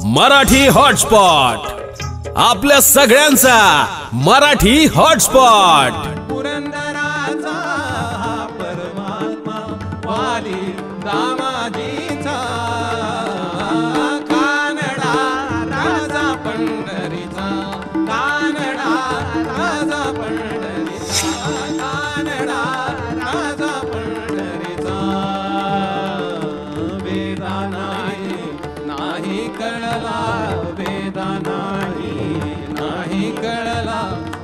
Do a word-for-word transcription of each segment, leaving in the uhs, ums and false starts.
Marathi hotspot, आपल्या सगळ्यांचा Marathi hotspot. पुरंदराचा परमात्मा वाली दामाजीचा, कानडा राजा पंढरीचा, कानडा राजा पंढरीचा, कानडा राजा पंढरीचा। वेदा नाही नाही कळला, वेदा नाही नाही कळला।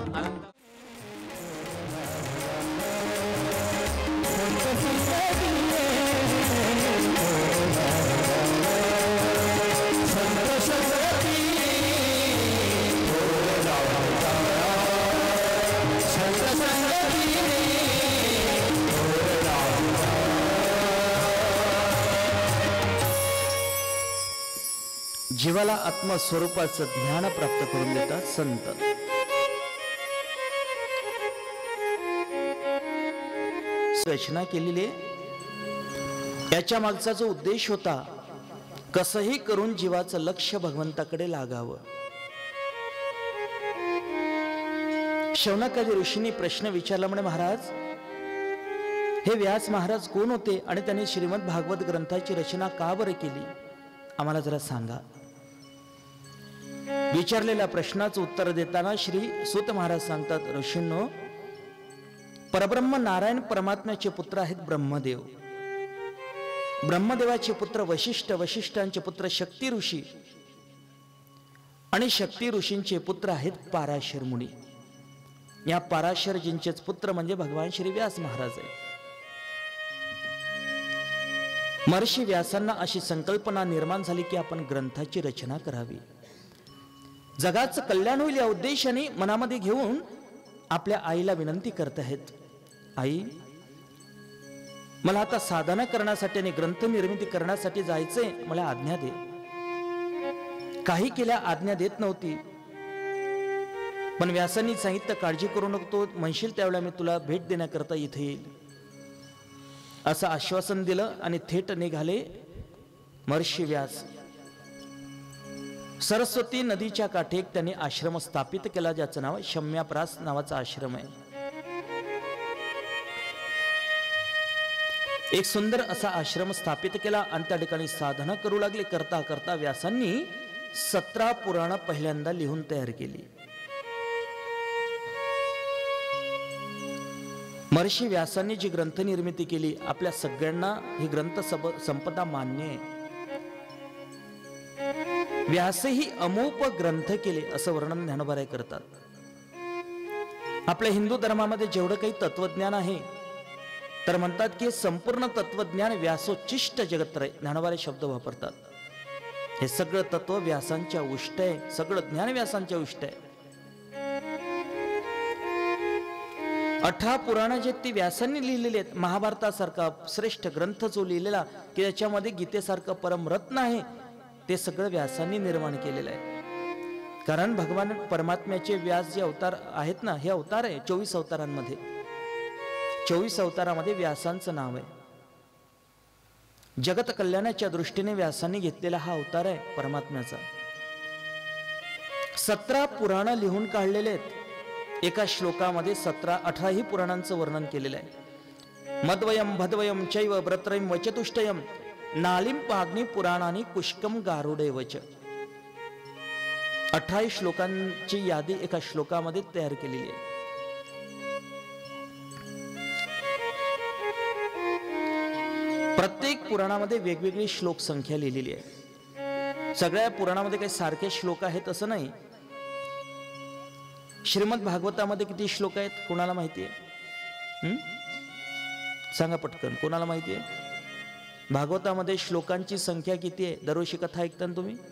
जीवाला आत्मस्वरूपाचं ज्ञान प्राप्त करून देतात संत। रचना केलेली याच्या मागचा जो उद्देश होता, कसंही करून जीवाचं लक्ष भगवंताकडे लागावं। शौनकादी ऋषींनी प्रश्न विचारला, म्हणे महाराज हे व्यास महाराज कोण होते आणि त्यांनी श्रीमद भागवत ग्रंथाची रचना का बरं केली, आम्हाला जरा सांगा। विचारलेल्या प्रश्नाचं उत्तर देताना श्री सूत महाराज सांगतात, ऋषींनो, परब्रह्म नारायण परमात्म्याचे पुत्र आहेत ब्रह्मदेव, ब्रह्मदेवाचे पुत्र वशिष्ठ, वशिष्ठांचे पुत्र शक्ती ऋषी आणि शक्ती ऋषींचे पुत्र आहेत पाराशर मुनी। या पाराशरजींचेच पुत्र म्हणजे भगवान श्री व्यास महाराज आहे। महर्षी व्यासांना अशी संकल्पना निर्माण झाली की आपण ग्रंथाची रचना करावी, जगाचं कल्याण होईल या उद्देशाने मनामध्ये घेऊन आपल्या आईला विनंती करत आहेत, आई मला आता साधना करण्यासाठी आणि ग्रंथ निर्मिती करण्यासाठी जायचंय, मला आज्ञा दे। काही केल्या आज्ञा देत नव्हती, पण व्यासांनी सांगितलं काळजी करू नको, तो म्हणशील त्यावेळेला मी तुला भेट देण्याकरता इथे येईल, असं आश्वासन दिलं आणि थेट निघाले महर्षी व्यास। सरस्वती नदीच्या काठी एक त्यांनी आश्रम स्थापित केला, ज्याचं नाव शम्याप्रास नावाचा आश्रम आहे। एक सुंदर असा आश्रम स्थापित केला आणि त्या ठिकाणी साधना करू लागले। करता करता व्यासांनी सतरा पुराण पहिल्यांदा लिहून तयार केली। महर्षी व्यासांनी जी ग्रंथ निर्मिती केली, आपल्या सगळ्यांना ही ग्रंथ संपदा मान्य आहे। व्यासही अमोप ग्रंथ केले असं वर्णन ज्ञानोबा करतात। आपल्या हिंदू धर्मामध्ये जेवढं काही तत्वज्ञान आहे, तर म्हणतात की संपूर्ण तत्वज्ञान व्यासोच्चिष्ट जगत्रय, ज्ञानोबा शब्द वापरतात। हे सगळं तत्व व्यासांच्या उष्ट आहे, सगळं ज्ञान व्यासांच्या उष्ट आहे। अठरा पुराण जे ती व्यासांनी लिहिलेले आहेत, महाभारतासारखा श्रेष्ठ ग्रंथ जो लिहिलेला की त्याच्यामध्ये गीतेसारखं परमरत्न आहे, ते सगळं व्यासांनी निर्माण केलेलं आहे। कारण भगवान परमात्म्याचे व्यास जे अवतार आहेत ना, हे अवतार आहे चोवीस अवतारांमध्ये, चोवीस अवतारामध्ये व्यासांचं नाव आहे। जगत कल्याणाच्या दृष्टीने व्यासांनी घेतलेला हा अवतार आहे परमात्म्याचा। सतरा पुराण लिहून काढलेले आहेत एका श्लोकामध्ये, सतरा अठराही पुराणांचं वर्णन केलेलं आहे। मद्वयम भद्वयम चैव व्रत्रयम वचतुष्टयम नालिम पाग्नि पुराणानी पुष्कम गारुडे वच। अठराही श्लोकांची यादी एका श्लोकामध्ये तयार केलेली आहे। प्रत्येक पुराणामध्ये वेगवेगळी श्लोक संख्या लिहिलेली आहे। सगळ्या पुराणामध्ये काही सारखे श्लोक आहेत असं नाही। श्रीमद भागवतामध्ये किती श्लोक आहेत कोणाला माहिती आहे? हम्म सांगा पटकन, कोणाला माहिती आहे? भागवतामध्ये श्लोकांची संख्या किती आहे? दरवर्षी कथा ऐकता ना तुम्ही?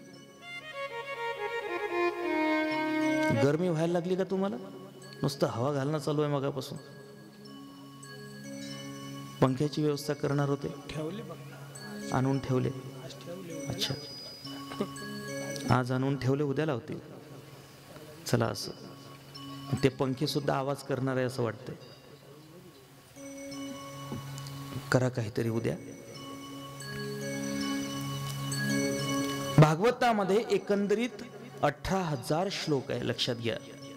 गरमी व्हायला लागली का तुम्हाला? नुसतं हवा घालणं चालू आहे मगापासून। पंख्याची व्यवस्था करणार होते, ठेवले आणून ठेवले। अच्छा, आज आणून ठेवले, उद्या लावतील। चला, असं ते पंखे सुद्धा आवाज करणार आहे असं वाटतंय। करा काहीतरी उद्या। भागवतामध्ये एकंदरीत अठरा हजार श्लोक आहे, लक्षात घ्या.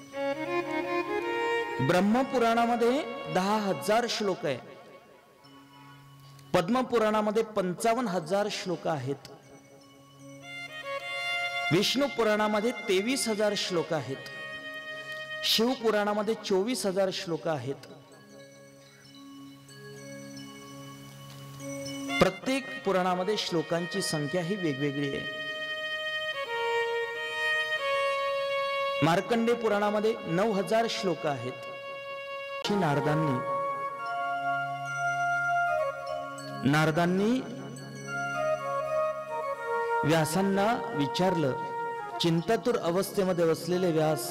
ब्रह्मपुराणामध्ये दहा हजार श्लोक आहे. पद्मपुराणामध्ये पंचावन्न हजार श्लोक आहेत. विष्णू पुराणामध्ये तेवीस हजार श्लोक आहेत. शिवपुराणामध्ये चोवीस हजार श्लोक आहेत. प्रत्येक पुराणामध्ये श्लोकांची संख्या ही वेगवेगळी आहे. मार्कंडे पुराणामध्ये नऊ हजार श्लोक आहेत. नारदांनी नारदांनी व्यासांना विचारलं. चिंतातुर अवस्थेमध्ये बसलेले व्यास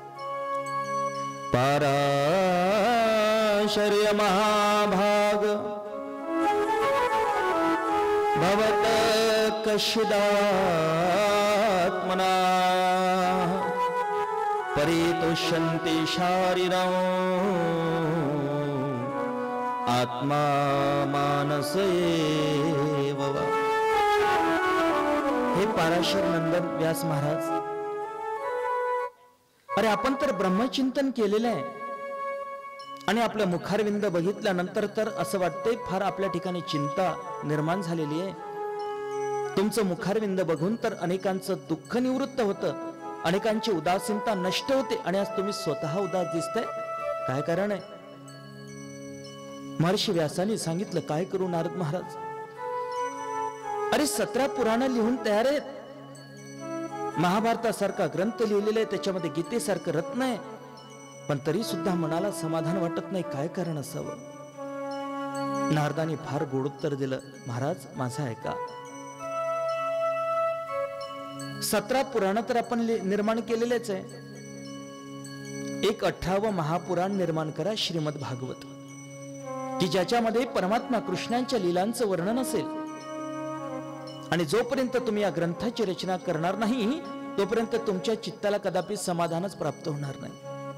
पराशर्य महाभाग भवत कश्चिदात्मना परितुष्यन्ति शारीरं आत्मा मानसेव वा. हे पराशर नंदन व्यास महाराज, अरे आपण तर ब्रह्मचिंतन केलेलं आहे आणि आपलं मुखारविंद बघितल्यानंतर तर असं वाटतंय फार आपल्या ठिकाणी चिंता निर्माण झालेली आहे. तुमचं मुखारविंद बघून तर अनेकांचं दुःख निवृत्त होतं, अनेकांची उदासीनता नष्ट होते आणि आज तुम्ही स्वतः उदास दिसताय. काय कारण आहे? महर्षी व्यासांनी सांगितलं. काय करू नारद महाराज? अरे सतरा पुराण लिहून तयार आहेत. महाभारतासारखा ग्रंथ लिहिलेला आहे, त्याच्यामध्ये गीतेसारखं रत्न आहे, पण तरी सुद्धा मनाला समाधान वाटत नाही. काय कारण असावं? नारदांनी फार गोड उत्तर दिलं. महाराज माझं ऐका. सतरा पुराण तर आपण निर्माण केलेलेच आहे. एक अठरावं महापुराण निर्माण करा, श्रीमद भागवत, की ज्याच्यामध्ये परमात्मा कृष्णांच्या लीलांचं वर्णन असेल. आणि जोपर्यंत तुम्ही या ग्रंथाची रचना करणार नाही तोपर्यंत तुमच्या चित्ताला कदापि समाधानच प्राप्त होणार नाही.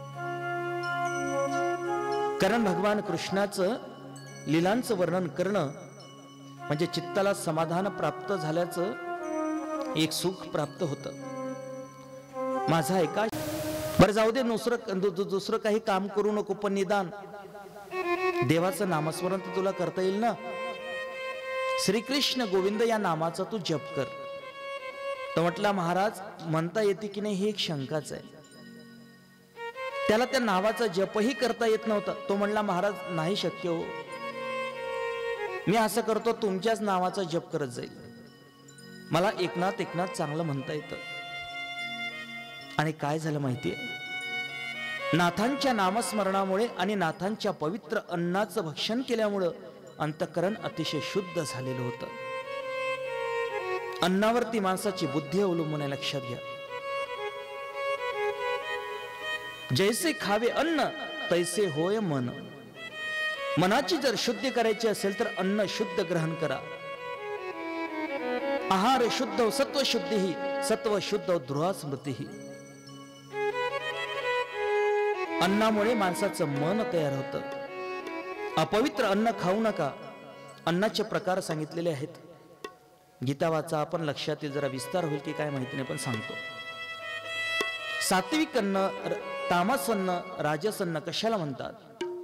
कारण भगवान कृष्णाचं लीलांचं वर्णन करणं म्हणजे चित्ताला समाधान प्राप्त झाल्याचं एक सुख प्राप्त होतं. माझा ऐका. बरं जाऊ दे, दुसरं दुसरं काही काम करू नको, पण निदान देवाचं नामस्मरण तर तुला करता येईल ना. श्रीकृष्ण गोविंद या नामाचा तू जप कर. तो म्हटला महाराज म्हणता येते की नाही ही एक शंकाच आहे. त्याला त्या नावाचा जपही करता येत नव्हता. तो म्हणला महाराज नाही शक्य हो, मी असं करतो तुमच्याच नावाचा जप करत जाईल. मला एकनाथ एकनाथ चांगलं म्हणता येतं. आणि काय झालं माहितीये? नाथांच्या नामस्मरणामुळे आणि नाथांच्या पवित्र अन्नाचं भक्षण केल्यामुळं अंतःकरण अतिशय शुद्ध झालेलं होतं. अन्नावरती माणसाची बुद्धी अवलंबून आहे, लक्षात घ्या. जैसे खावे अन्न तैसे होय मन. मनाची जर शुद्धी करायची असेल तर अन्न शुद्ध ग्रहण करा. आहार शुद्ध सत्व शुद्धी ही सत्व शुद्ध ध्रुवा स्मृती ही. अन्नामुळे माणसाचं मन तयार होतं. अपवित्र अन्न खाऊ नका. अन्नाचे प्रकार सांगितलेले आहेत. गीता वाचा आपण, लक्षात येईल. जरा विस्तार होईल की काय माहिती नाही, पण सांगतो. सात्विक अन्न, तामस अन्न, राजस अन्न कशाला म्हणतात?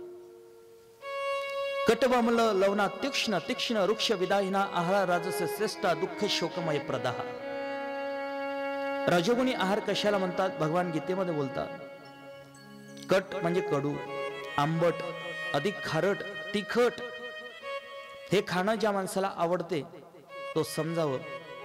कटवमल लवना तीक्ष्ण तीक्ष्ण वृक्ष विदाहिना आहार राजस श्रेष्ठा दुःख शोकमय प्रदाह. रजोगुणी आहार कशाला म्हणतात? भगवान गीतेमध्ये बोलतात. कट म्हणजे कडू, आंबट, अधिक खारट, तिखट हे खाणं ज्या माणसाला आवडते तो समजावं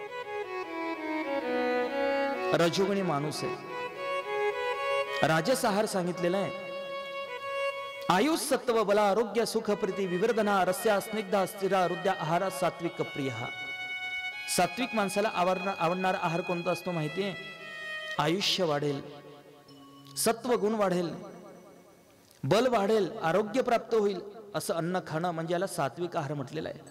रजोगुणी माणूस आहे. राजस आहार सांगितलेला आहे. आयुष सत्व बला आरोग्य सुख प्रीती विवर्धना रस्या स्निग्धा स्थिरा रुद्या आहार सात्विक प्रिय. सात्विक माणसाला आवडणार आवडणारा आहार कोणता असतो माहितीये? आयुष्य वाढेल, सत्व गुण वाढेल, बल वाढेल, आरोग्य प्राप्त होईल असं अन्न खाणं म्हणजे याला सात्विक आहार म्हटलेला आहे.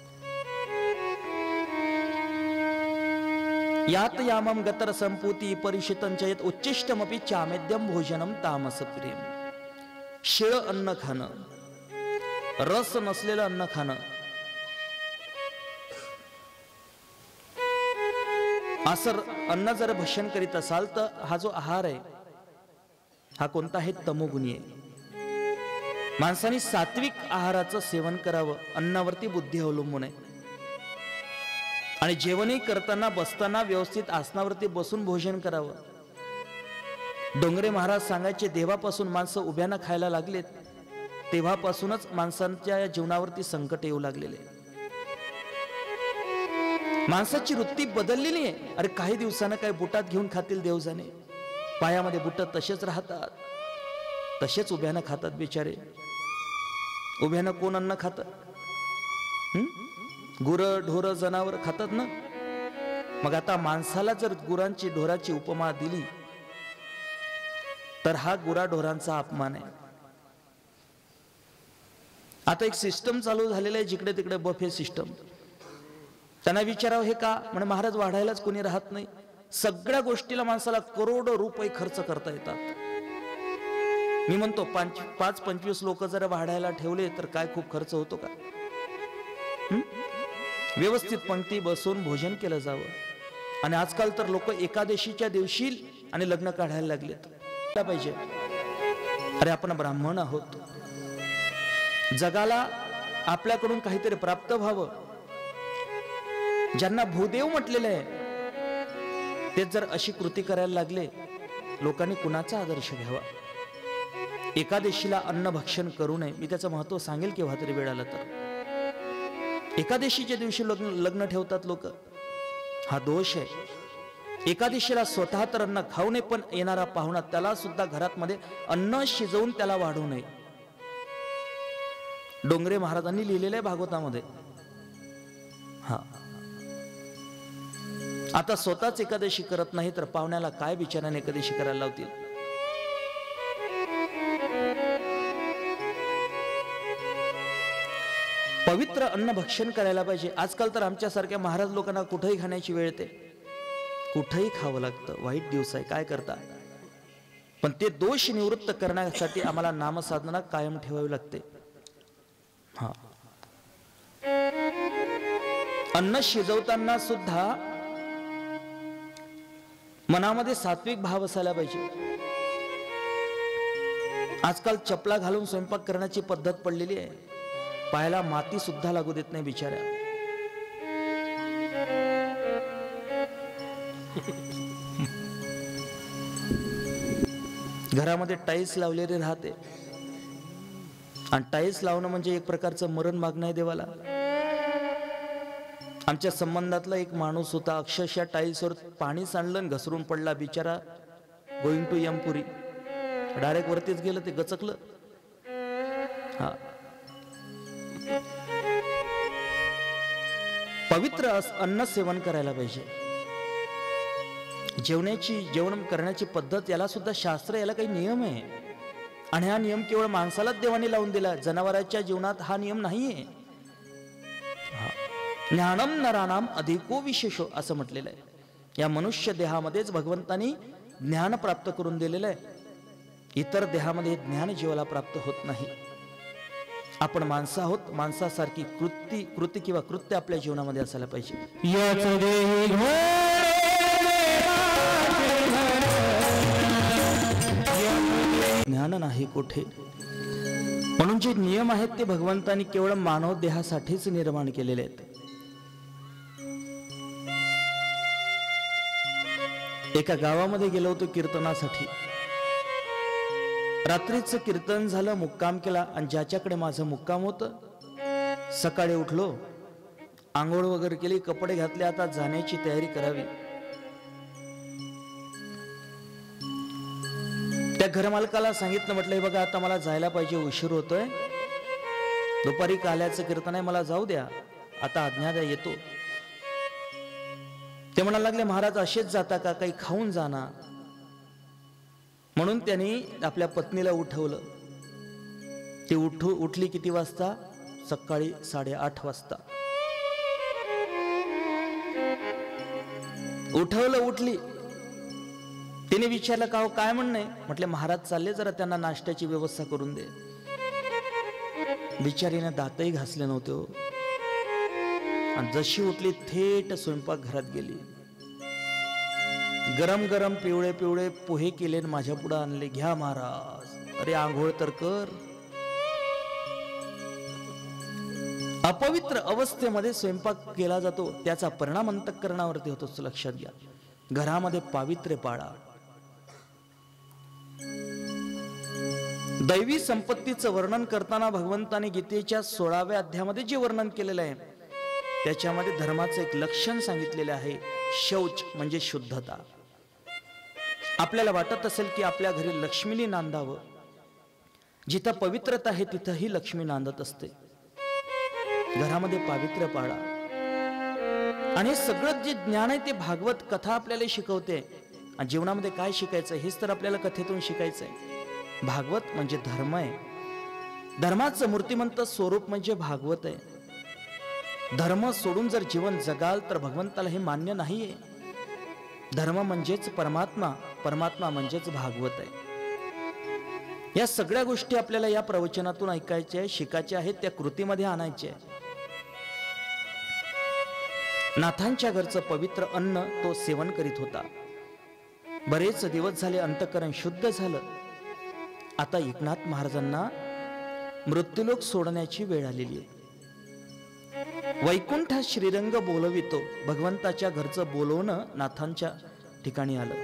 यात यामम गतर संपूती परिषितंचयत उच्चिष्टमपि चामेद्यम भोजनम तामस प्रियम. शिळ अन्न खाणं, रस नसलेलं अन्न खाणं, असं अन्न जर भक्षण करीत असाल तर हा जो आहार आहे हा कोणता आहे? तमोगुणी आहे. माणसाने सात्विक आहाराचं सेवन करावं. अन्नावरती बुद्धी अवलंबून आहे. आणि जेवणही करताना बसताना व्यवस्थित आसनावरती बसून भोजन करावं. डोंगरे महाराज सांगायचे, देवापासून माणसं उभ्यानं खायला लागलेत तेव्हापासूनच माणसांच्या जीवनावरती संकट येऊ लागलेले. माणसाची वृत्ती बदललेली आहे. अरे काही दिवसानं काय बुटात घेऊन खातील देव जाणे. पायामध्ये बुट तसेच राहतात, तसेच उभ्यानं खातात बिचारे. उभ्यानं कोण अन्न खात? गुर ढोर जनावर खातात ना. मग आता माणसाला जर गुरांची ढोराची उपमा दिली तर हा गुरा ढोरांचा अपमान आहे. आता एक सिस्टम चालू झालेलं आहे जिकडे तिकडे बफे सिस्टम. त्यांना विचारावं हे का? म्हणे महाराज वाढायलाच कोणी राहत नाही. सगळ्या गोष्टीला माणसाला करोडो रुपये खर्च करता येतात. मी म्हणतो पाच पाच पंचवीस लोक जर वाढायला ठेवले तर काय खूप खर्च होतो का? व्यवस्थित पंक्ती बसून भोजन केलं जावं. आणि आजकाल तर लोक एकादशीच्या दिवशी आणि लग्न काढायला लागलेत. पाहिजे अरे आपण ब्राह्मण आहोत. जगाला आपल्याकडून काहीतरी प्राप्त व्हावं. ज्यांना भूदेव म्हटलेलं आहे ते जर अशी कृती करायला लागले, लोकांनी कुणाचा आदर्श घ्यावा? एकादशीला अन्न भक्षण करू नये. मी त्याचं महत्व सांगेल केव्हा तरी वेळ आला तर. एकादशीच्या दिवशी लग्न लग्न ठेवतात लोक, हा दोष आहे. एकादशीला स्वतः तर अन्न खाऊ नये, पण येणारा पाहुणा त्याला सुद्धा घरात मध्ये अन्न शिजवून त्याला वाढवू नये. डोंगरे महाराजांनी लिहिलेलं आहे भागवतामध्ये. हा आता स्वतःच एकादशी करत नाही तर पाहुण्याला काय बिचाराने एकादशी करायला लावतील? पवित्र अन्न भक्षण करायला पाहिजे. आजकाल तर आमच्यासारख्या महाराज लोकांना कुठेही खाण्याची वेळ येते, कुठेही खावं लागतं. वाईट दिवस आहे, काय करता? पण ते दोष निवृत्त करण्यासाठी आम्हाला नामसाधना कायम ठेवावी लागते. हा अन्न शिजवताना सुद्धा मनामध्ये सात्विक भाव असायला पाहिजे. आजकाल चपला घालून स्वयंपाक करण्याची पद्धत पडलेली आहे. पायाला माती सुद्धा लागू देत नाही बिचाऱ्या. घरामध्ये टाईल्स लावलेली राहते आणि टाईल्स लावणं म्हणजे एक प्रकारचं मरण मागणं आहे देवाला. आमच्या संबंधातला एक माणूस होता, अक्षरशः टाईल्सवर पाणी सांडलं आणि घसरून पडला बिचारा. गोइंग टू यमपुरी, डायरेक्ट वरतीच गेलं, ते गचकलं. हा पवित्र अन्न सेवन करायला पाहिजे. जेवणाची जेवण करण्याची पद्धत याला सुद्धा शास्त्र, याला काही नियम आहे. आणि हा नियम केवळ माणसालाच देवाने लावून दिला. जनावरांच्या जीवनात हा नियम नाहीये. ज्ञानम नरानाम अधिको विशेषो असं म्हटलेलं आहे. या मनुष्य देहामध्येच भगवंतानी ज्ञान प्राप्त करून दिलेलं आहे. इतर देहामध्ये ज्ञान जीवाला प्राप्त होत नाही. आपण माणसं आहोत, माणसासारखी कृती कृती किंवा कृत्य आपल्या जीवनामध्ये असायला पाहिजे. ज्ञान नाही कुठे. म्हणून जे नियम आहेत ते भगवंतानी केवळ मानव देहासाठीच निर्माण केलेले आहेत. एका गावामध्ये गेलो होतो कीर्तनासाठी. रात्रीचं कीर्तन झालं, मुक्काम केला. आणि ज्याच्याकडे माझं मुक्काम होतं, सकाळी उठलो, आंघोळ वगैरे केली, कपडे घातले, आता जाण्याची तयारी करावी. त्या घरमालकाला सांगितलं, म्हटलं हे बघा आता मला जायला पाहिजे, उशीर होतोय, दुपारी काल्याचं कीर्तन आहे, मला जाऊ द्या, आता आज्ञा द्या, येतो. ते म्हणायला लागले, महाराज असेच जाता का, काही खाऊन जाना. म्हणून त्यांनी आपल्या पत्नीला उठवलं. ती उठू उठली किती वाजता? सकाळी साडेआठ वाजता उठवलं, उठली. तिने विचारलं का हो काय म्हणणं आहे? म्हटले महाराज चालले, जरा त्यांना नाश्त्याची व्यवस्था करून दे. बिचारीने दातही घासले नव्हते हो. आणि जशी उठली थेट स्वयंपाक घरात गेली. गरम गरम पिवळे पिवळे पोहे केले माझ्या पुढे आणले, घ्या महाराज. अरे आंघोळ तर कर. अपवित्र अवस्थेमध्ये स्वयंपाक केला जातो, त्याचा परिणाम अंतःकरणावरती होतो, लक्षात घ्या. घरामध्ये पावित्र्य पाळा. दैवी संपत्तीचं वर्णन करताना भगवंताने गीतेच्या सोळाव्या अध्यायामध्ये जे वर्णन केलेलं आहे त्याच्यामध्ये धर्माचं एक लक्षण सांगितलेलं आहे, शौच म्हणजे शुद्धता. आपल्याला वाटत असेल की आपल्या घरी लक्ष्मीने नांदावं, जिथं पवित्रता आहे तिथंही लक्ष्मी नांदत असते. घरामध्ये पावित्र्य पाळा. आणि हे सगळं जे ज्ञान आहे ते भागवत कथा आपल्याला शिकवते. आणि जीवनामध्ये काय शिकायचं हेच तर आपल्याला कथेतून शिकायचं आहे. भागवत म्हणजे धर्म आहे. धर्माचं मूर्तिमंत स्वरूप म्हणजे भागवत आहे. धर्म सोडून जर जीवन जगाल तर भगवंताला हे मान्य नाहीये. धर्म म्हणजेच परमात्मा, परमात्मा म्हणजेच भागवत आहे. या सगळ्या गोष्टी आपल्याला या प्रवचनातून ऐकायच्या आहे, शिकायच्या आहेत, त्या कृतीमध्ये आणायच्या आहे. नाथांच्या घरचं पवित्र अन्न तो सेवन करीत होता. बरेच दिवस झाले अंतःकरण शुद्ध झालं. आता एकनाथ महाराजांना मृत्यूलोक सोडण्याची वेळ आलेली आहे. वैकुंठ श्रीरंग बोलवितो, भगवंताच्या घरचं बोलवणं नाथांच्या ठिकाणी आलं.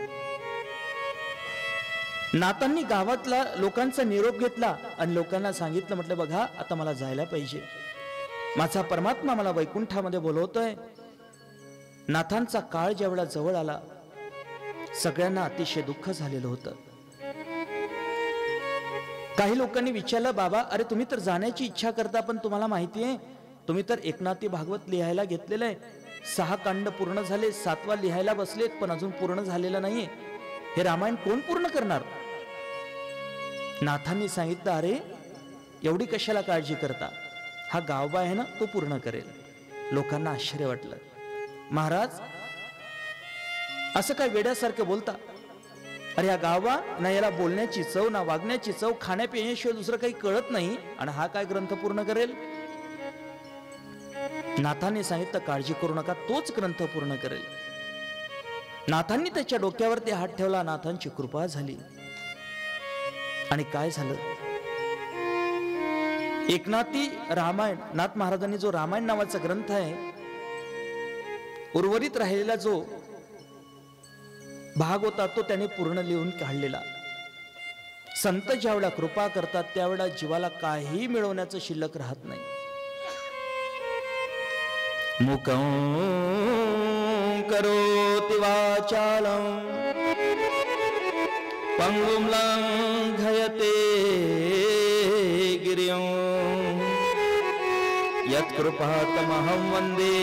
नाथांनी गावातला लोकांचा निरोप घेतला आणि लोकांना सांगितलं, म्हटलं बघा आता मला जायला पाहिजे, माझा परमात्मा मला वैकुंठामध्ये बोलवतोय. नाथांचा काळ ज्यावेळा जवळ आला सगळ्यांना अतिशय दुःख झालेलं होतं. काही लोकांनी विचारलं, बाबा अरे तुम्ही तर जाण्याची इच्छा करता, पण तुम्हाला माहिती आहे तुम्ही तर एकनाथी भागवत लिहायला घेतलेलं आहे, सहा कांड पूर्ण झाले, सातवा लिहायला बसलेत पण अजून पूर्ण झालेलं नाहीये, हे रामायण कोण पूर्ण करणार? नाथांनी सांगितलं, अरे एवढी कशाला काळजी करता, हा गावबा आहे ना तो पूर्ण करेल. लोकांना आश्चर्य वाटलं, महाराज असं काय वेड्यासारखं बोलता? अरे हा गावबा ना, याला बोलण्याची चव ना वागण्याची चव, खाण्यापिण्याशिवाय दुसरं काही कळत नाही, आणि हा काय ग्रंथ पूर्ण करेल? नाथांनी सांगितलं, काळजी करू नका, तोच ग्रंथ पूर्ण करेल. नाथांनी त्याच्या डोक्यावरती हात ठेवला, नाथांची कृपा झाली. आणि काय झालं, एकनाथी रामायण, नाथ महाराजांनी जो रामायण नावाचा ग्रंथ आहे, उर्वरित राहिलेला जो भाग होता तो त्याने पूर्ण लिहून काढलेला. संत ज्यावेळा कृपा करतात त्यावेळा जीवाला काही मिळवण्याचं शिल्लक राहत नाही. मुखं करोति वाचालं पंगुं लंघयते गिरिं यत्कृपातमहं वन्दे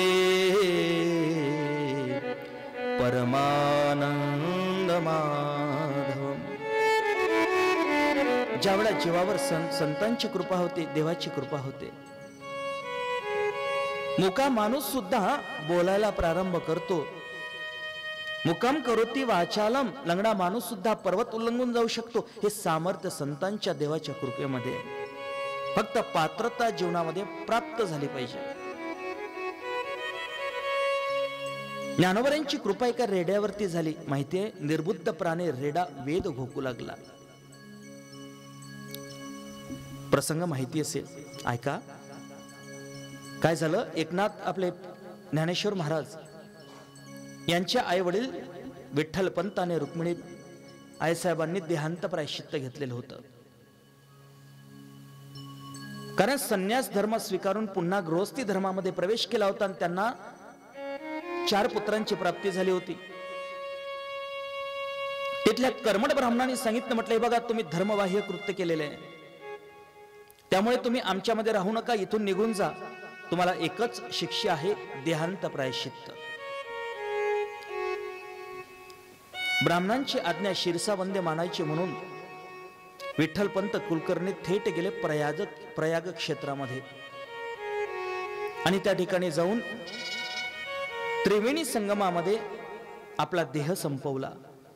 परमानंद माधवम्. ज्यावेळा जीवावर संतांची कृपा होते, देवाची कृपा होते, मुका माणूस सुद्धा बोलायला प्रारंभ करतो. मुकाम करोती वाचालम, लंगडा माणूस सुद्धा पर्वत उल्लंघून जाऊ शकतो. हे सामर्थ्य संतांच्या देवाच्या कृपेमध्ये. फक्त पात्रता जीवनामध्ये प्राप्त झाली पाहिजे. ज्ञानोबरांची कृपा एका रेड्यावरती झाली, माहितीये, निर्बुद्ध प्राणी रेडा वेद घोकू लागला. प्रसंग माहिती असेल, ऐका. काय झालं, एकनाथ आपले ज्ञानेश्वर महाराज यांच्या आई वडील विठ्ठल पंत आणि रुक्मिणी आईसाहेबांनी देहांत प्रायश्चित्त घेतलेलं होतं. कारण संन्यास धर्म स्वीकारून पुन्हा गृहस्थी धर्मामध्ये प्रवेश केला होता आणि त्यांना चार पुत्रांची प्राप्ती झाली होती. तिथल्या कर्मठ ब्राह्मणांनी सांगितलं, म्हटलं बघा तुम्ही धर्मबाह्य कृत्य केलेले आहे, त्यामुळे तुम्ही आमच्यामध्ये राहू नका, इथून निघून जा, तुम्हाला एकच शिक्षा आहे, देहांत प्रायश्चित्त. ब्राह्मणांची आज्ञा शिरसावंदे मानायची म्हणून विठ्ठलपंत कुलकर्णी थेट गेले प्रयाग प्रयाग क्षेत्रामध्ये आणि त्या ठिकाणी जाऊन त्रिवेणी संगमामध्ये आपला देह संपवला.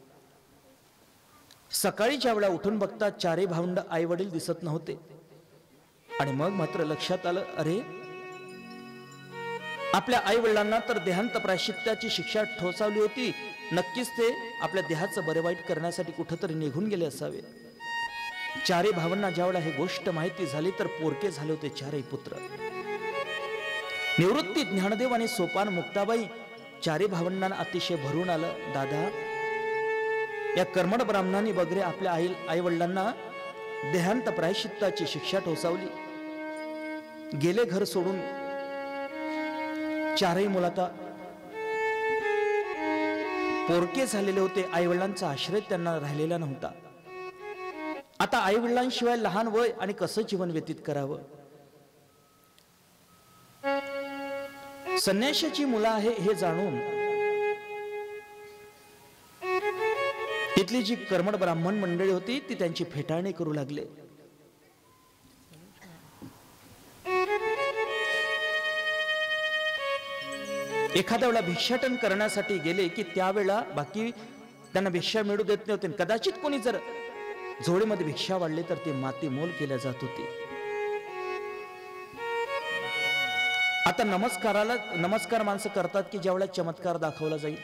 सकाळी ज्या वेळा उठून बघता चारे भावंड आई वडील दिसत नव्हते आणि मग मात्र लक्षात आलं, अरे आपल्या आई वडिलांना तर देहांत प्रायश्चित्ताची शिक्षा ठोसावली होती, नक्कीच ते आपल्या देहाचं बरे वाईट करण्यासाठी कुठंतरी निघून गेले असावे. चारही भावांना ज्यावेळेला ही गोष्ट माहिती झाली तर पोरके झाले होते चारही पुत्र. निवृत्ती, ज्ञानदेव आणि सोपान मुक्ताबाई चारही भावंडांना अतिशय भरून आलं. दादा, या कर्मठ ब्राह्मणांनी वगैरे आपल्या आई आई वडिलांना देहांत प्रायश्चित्ताची शिक्षा ठोसावली. गेले घर सोडून. चारही मुलाता पोरके झालेले होते. आई वडिलांचा आश्रय त्यांना राहिलेला नव्हता. आता आई वडिलांशिवाय लहान वय आणि कसं जीवन व्यतीत करावं. संन्याशाची मुलं आहे हे जाणून तिथली जी कर्मठ ब्राह्मण मंडळी होती ती त्यांची फेटाळणी करू लागले. एखाद्या वेळा भिक्षाटन करण्यासाठी गेले की त्यावेळा बाकी त्यांना भिक्षा मिळू देत नव्हते. कदाचित कोणी जर झोळीमध्ये भिक्षा वाढली तर ती माती मोल केल्या जात होती. आता नमस्काराला नमस्कार माणसं करतात की ज्यावेळेला चमत्कार दाखवला जाईल.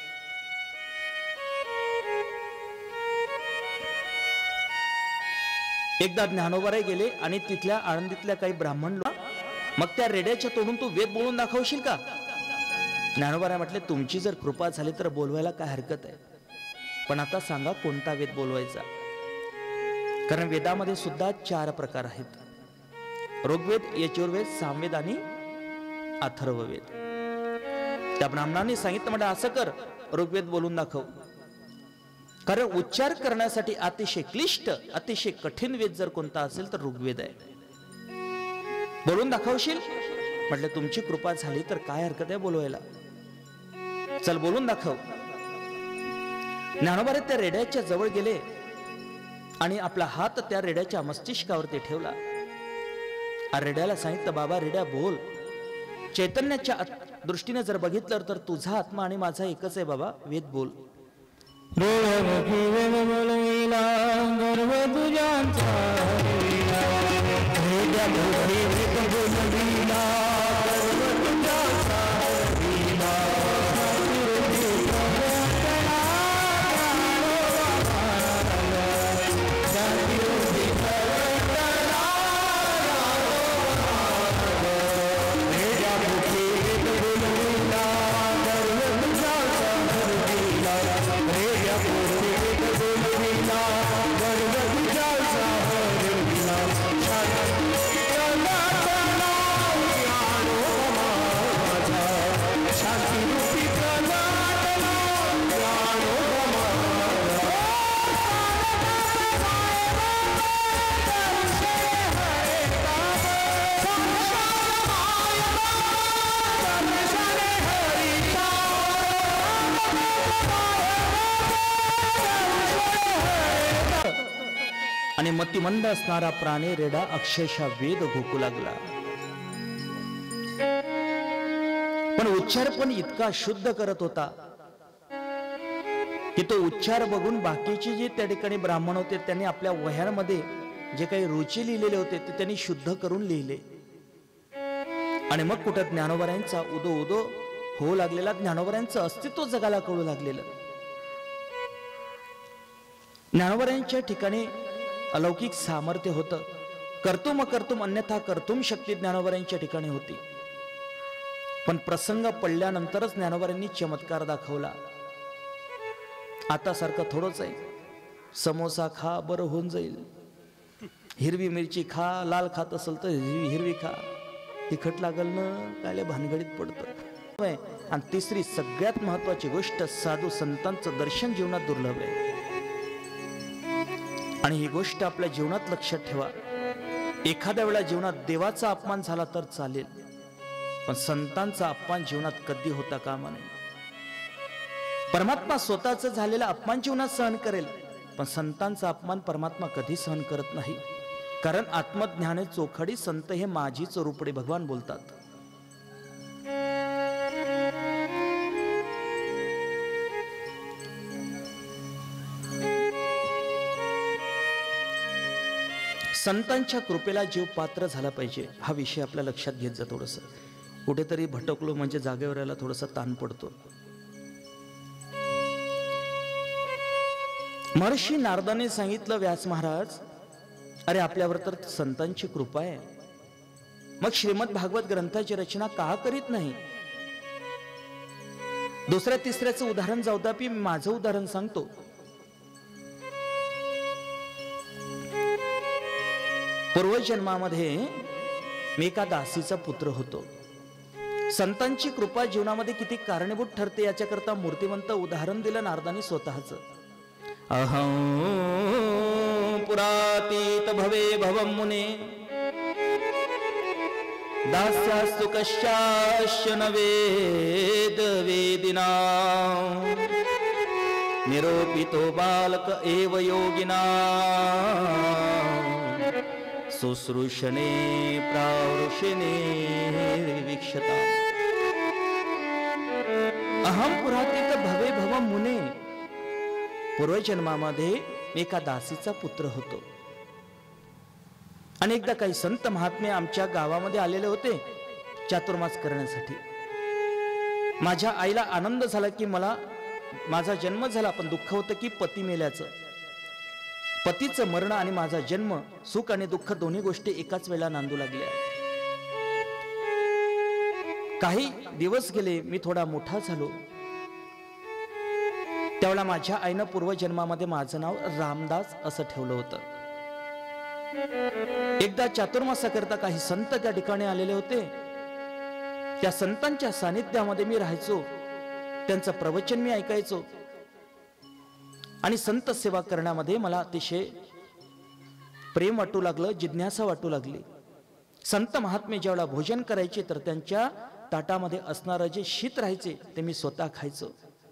एकदा ज्ञानोबाराय गेले आणि तिथल्या आळंदीतल्या काही ब्राह्मण लोक, मग त्या रेड्याच्या तोडून तू वेद बोलून दाखवशील का? ज्ञानोबाराय म्हटले, तुमची जर कृपा झाली तर बोलवायला काय हरकत आहे, पण आता सांगा कोणता वेद बोलवायचा. कारण वेदामध्ये सुद्धा चार प्रकार आहेत: ऋग्वेद, यजुर्वेद, सामवेद आणि अथर्ववेद. त्या ब्राह्मणांनी सांगितलं, म्हणजे असं कर, ऋग्वेद बोलून दाखव. कारण उच्चार करण्यासाठी अतिशय क्लिष्ट, अतिशय कठीण वेद जर कोणता असेल तर ऋग्वेद आहे. बोलून दाखवशील? म्हटलं तुमची कृपा झाली तर काय हरकत आहे बोलवायला, चल बोलून दाखव. ज्ञानोबारे त्या रेड्याच्या जवळ गेले आणि आपला हात त्या रेड्याच्या मस्तिष्कावरती ठेवला. रेड्याला सांगितलं, बाबा रेड्या बोल. चैतन्याच्या दृष्टीने जर बघितलं तर तुझा आत्मा आणि माझा एकच आहे बाबा, वेद बोल. आणि मतिमंद असणारा प्राणी रेडा अक्षरशः वेद घोकू लागला. पण उच्चार पण इतका शुद्ध करत होता की तो उच्चार बघून बाकीचे जे त्या ठिकाणी ब्राह्मण होते त्यांनी आपल्या वह्यांमध्ये जे काही रुची लिहिलेले होते ते त्यांनी शुद्ध करून लिहिले. आणि मग कुठं ज्ञानोबारायांचा उदो उदो होऊ लागलेला, ज्ञानोबारायांचं अस्तित्व जगाला कळू लागलेलं. ज्ञानोबारायांच्या ठिकाणी अलौकिक सामर्थ्य होतं. कर्तुम अकर्तुम अन्यथा कर्तुम शक्ती ज्ञानोबारायांच्या ठिकाणी होती. पण प्रसंग पडल्यानंतरच ज्ञानोबारायांनी चमत्कार दाखवला. आता सारखं थोडंच आहे, समोसा खा बरं होऊन जाईल, हिरवी मिरची खा, लाल खात असेल तर हिरवी हिरवी खा, तिखट लागल ना काय भानगडीत पडतं. आणि तिसरी सगळ्यात महत्वाची गोष्ट, साधू संतांचं दर्शन जीवनात दुर्लभ आहे. आणि ही गोष्ट आपल्या जीवनात लक्षात ठेवा. एखाद्या वेळा जीवनात देवाचा अपमान झाला तर चालेल, पण संतांचा अपमान जीवनात कधी होता कामा नये. परमात्मा स्वतःच झालेला अपमान जीवनात सहन करेल, पण संतांचा अपमान परमात्मा कधी सहन करत नाही. कारण आत्मज्ञाने चोखडी संत हे माझीच रूपडे, भगवान बोलतात. संतांच्या कृपेला जीव पात्र झाला पाहिजे, हा विषय आपल्या लक्षात घेत जा थोडस. कुठेतरी भटकलो म्हणजे जागेवर यायला थोडासा ताण पडतो. महर्षी नारदाने सांगितलं, व्यास महाराज, अरे आपल्यावर तर संतांची कृपा आहे, मग श्रीमद भागवत ग्रंथाची रचना का करीत नाही? दुसऱ्या तिसऱ्याचं उदाहरण जाऊदापी माझं उदाहरण सांगतो. पूर्वजन्मामध्ये मी एका दासीचा पुत्र होतो. संतांची कृपा जीवनामध्ये किती कारणीभूत ठरते याच्याकरता मूर्तिमंत उदाहरण दिलं नारदानी स्वतःच. अहं पुरातीत भवे भवं मुने दास्यास्तु कश्चाश्चन वेद वेदिना निरोपितो बालक एव योगिना शुश्रूषणे प्रावृषणे वीक्षता. अहम पुरातीत भवे भव मुने, पूर्वजन्मामध्ये मी एका दासीचा पुत्र होतो. अनेकदा काही संत महात्मे आमच्या गावामध्ये आलेले होते चातुर्मास करण्यासाठी. माझ्या आईला आनंद झाला की मला माझा जन्म झाला, पण दुःख होतं की पती मेल्याचं. पतीचं मरण आणि माझा जन्म, सुख आणि दुःख दोन्ही गोष्टी एकाच वेळेला नांदू लागल्या. काही दिवस गेले, मी थोडा मोठा झालो. त्यावेळेला माझ्या आईनं पूर्वजन्मामध्ये माझं नाव रामदास असं ठेवलं होतं. एकदा चातुर्मासाकरता काही संत त्या ठिकाणी आलेले होते. त्या संतांच्या सानिध्यामध्ये मी राहायचो, त्यांचं प्रवचन मी ऐकायचो आणि संत सेवा करण्यामध्ये मला अतिशय प्रेम वाटू लागलं, जिज्ञासा वाटू लागली. संत महात्मे ज्यावेळेला भोजन करायचे तर त्यांच्या ताटामध्ये असणारं जे शीत राहायचे ते मी स्वतः खायचो.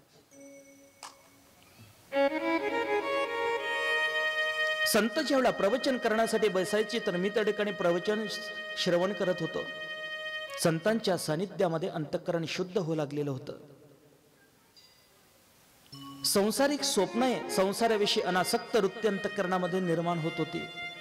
संत ज्यावेळेला प्रवचन करण्यासाठी बसायचे तर मी त्या ठिकाणी प्रवचन श्रवण करत होतो. संतांच्या सानिध्यामध्ये अंतःकरण शुद्ध होऊ लागलेलं होतं. संसारिक स्वप्ने, संसाराविषयी अनासक्त वृत्ती अंतःकरणामध्ये निर्माण होत होती.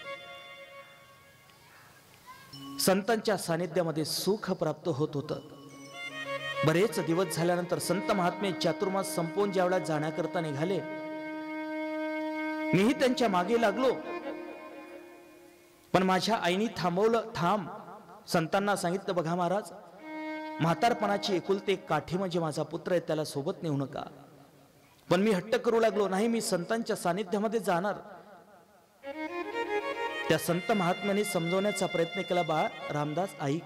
संतांच्या सानिध्यामध्ये सुख प्राप्त होत होतं. बरेच दिवस झाल्यानंतर संत महात्मे चातुर्मास संपवून ज्यावेळेला जाण्याकरता निघाले, मीही त्यांच्या मागे लागलो. पण माझ्या आईने थांबवलं. थांब. संतांना सांगितलं, बघा महाराज, म्हातारपणाची एकुलते एक काठी म्हणजे माझा पुत्र आहे, त्याला सोबत नेऊ नका. पण मी हट्ट करू लागलो, नाही, मी संतांच्या सानिध्यामध्ये जाणार. त्या संत महात्म्याने समजवण्याचा प्रयत्न केला, बाळ रामदास ऐक,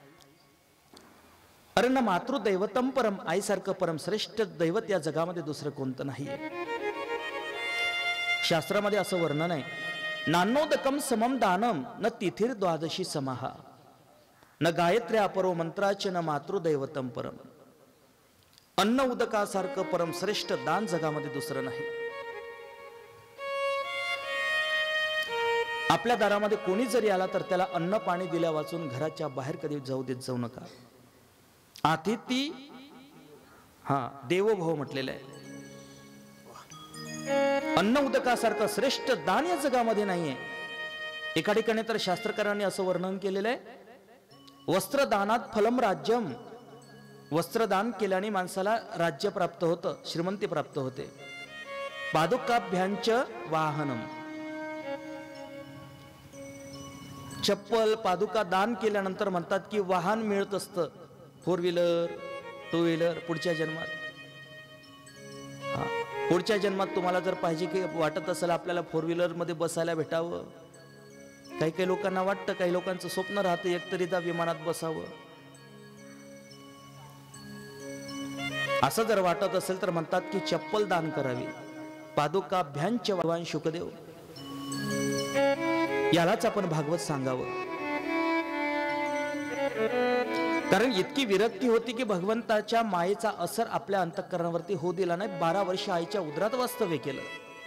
अरे ना मातृदैवतम परम, आईसारखं परम श्रेष्ठ दैवत या जगामध्ये दुसरं कोणतं नाहीये. शास्त्रामध्ये असं वर्णन आहे, नान्नोदकम समम दानम न तिथिर द्वादशी समाहा न गायत्र्या परो मंत्राच न मातृदैवतम परम. अन्न उदकासारखं परम श्रेष्ठ दान जगामध्ये दुसरं नाही. आपल्या दारामध्ये कोणी जरी आला तर त्याला अन्न पाणी दिल्या वाचून घराच्या बाहेर कधी जाऊ देत जाऊ नका. अतिथी हा देवोभव म्हटलेलं आहे. अन्न उदकासारखं श्रेष्ठ दान या जगामध्ये नाहीये. एका ठिकाणी तर शास्त्रकारांनी असं वर्णन केलेलं आहे, वस्त्रदानात फलम राज्यम, वस्त्रदान केल्याने माणसाला राज्य प्राप्त होतं, श्रीमंती प्राप्त होते. पादुकाभ्यांच वाहनम, चप्पल पादुका दान केल्यानंतर म्हणतात की वाहन मिळत असतं, फोर व्हीलर टू व्हीलर पुढच्या जन्मात. पुढच्या जन्मात तुम्हाला जर पाहिजे की वाटत असेल आपल्याला फोर व्हीलर मध्ये बसायला भेटावं, काही काही लोकांना वाटतं, काही लोकांचं स्वप्न राहतं एकतरीदा विमानात बसावं. असं जर वाटत असेल तर म्हणतात की चप्पल दान करावी. पादुकाभ्यांच भगवान शुकदेव, यालाच आपण भागवत सांगावं. कारण इतकी विरक्ती होती की भगवंताच्या मायेचा असर आपल्या अंतःकरणावरती होऊ दिला नाही. बारा वर्ष आईच्या उदरात वास्तव्य केलं.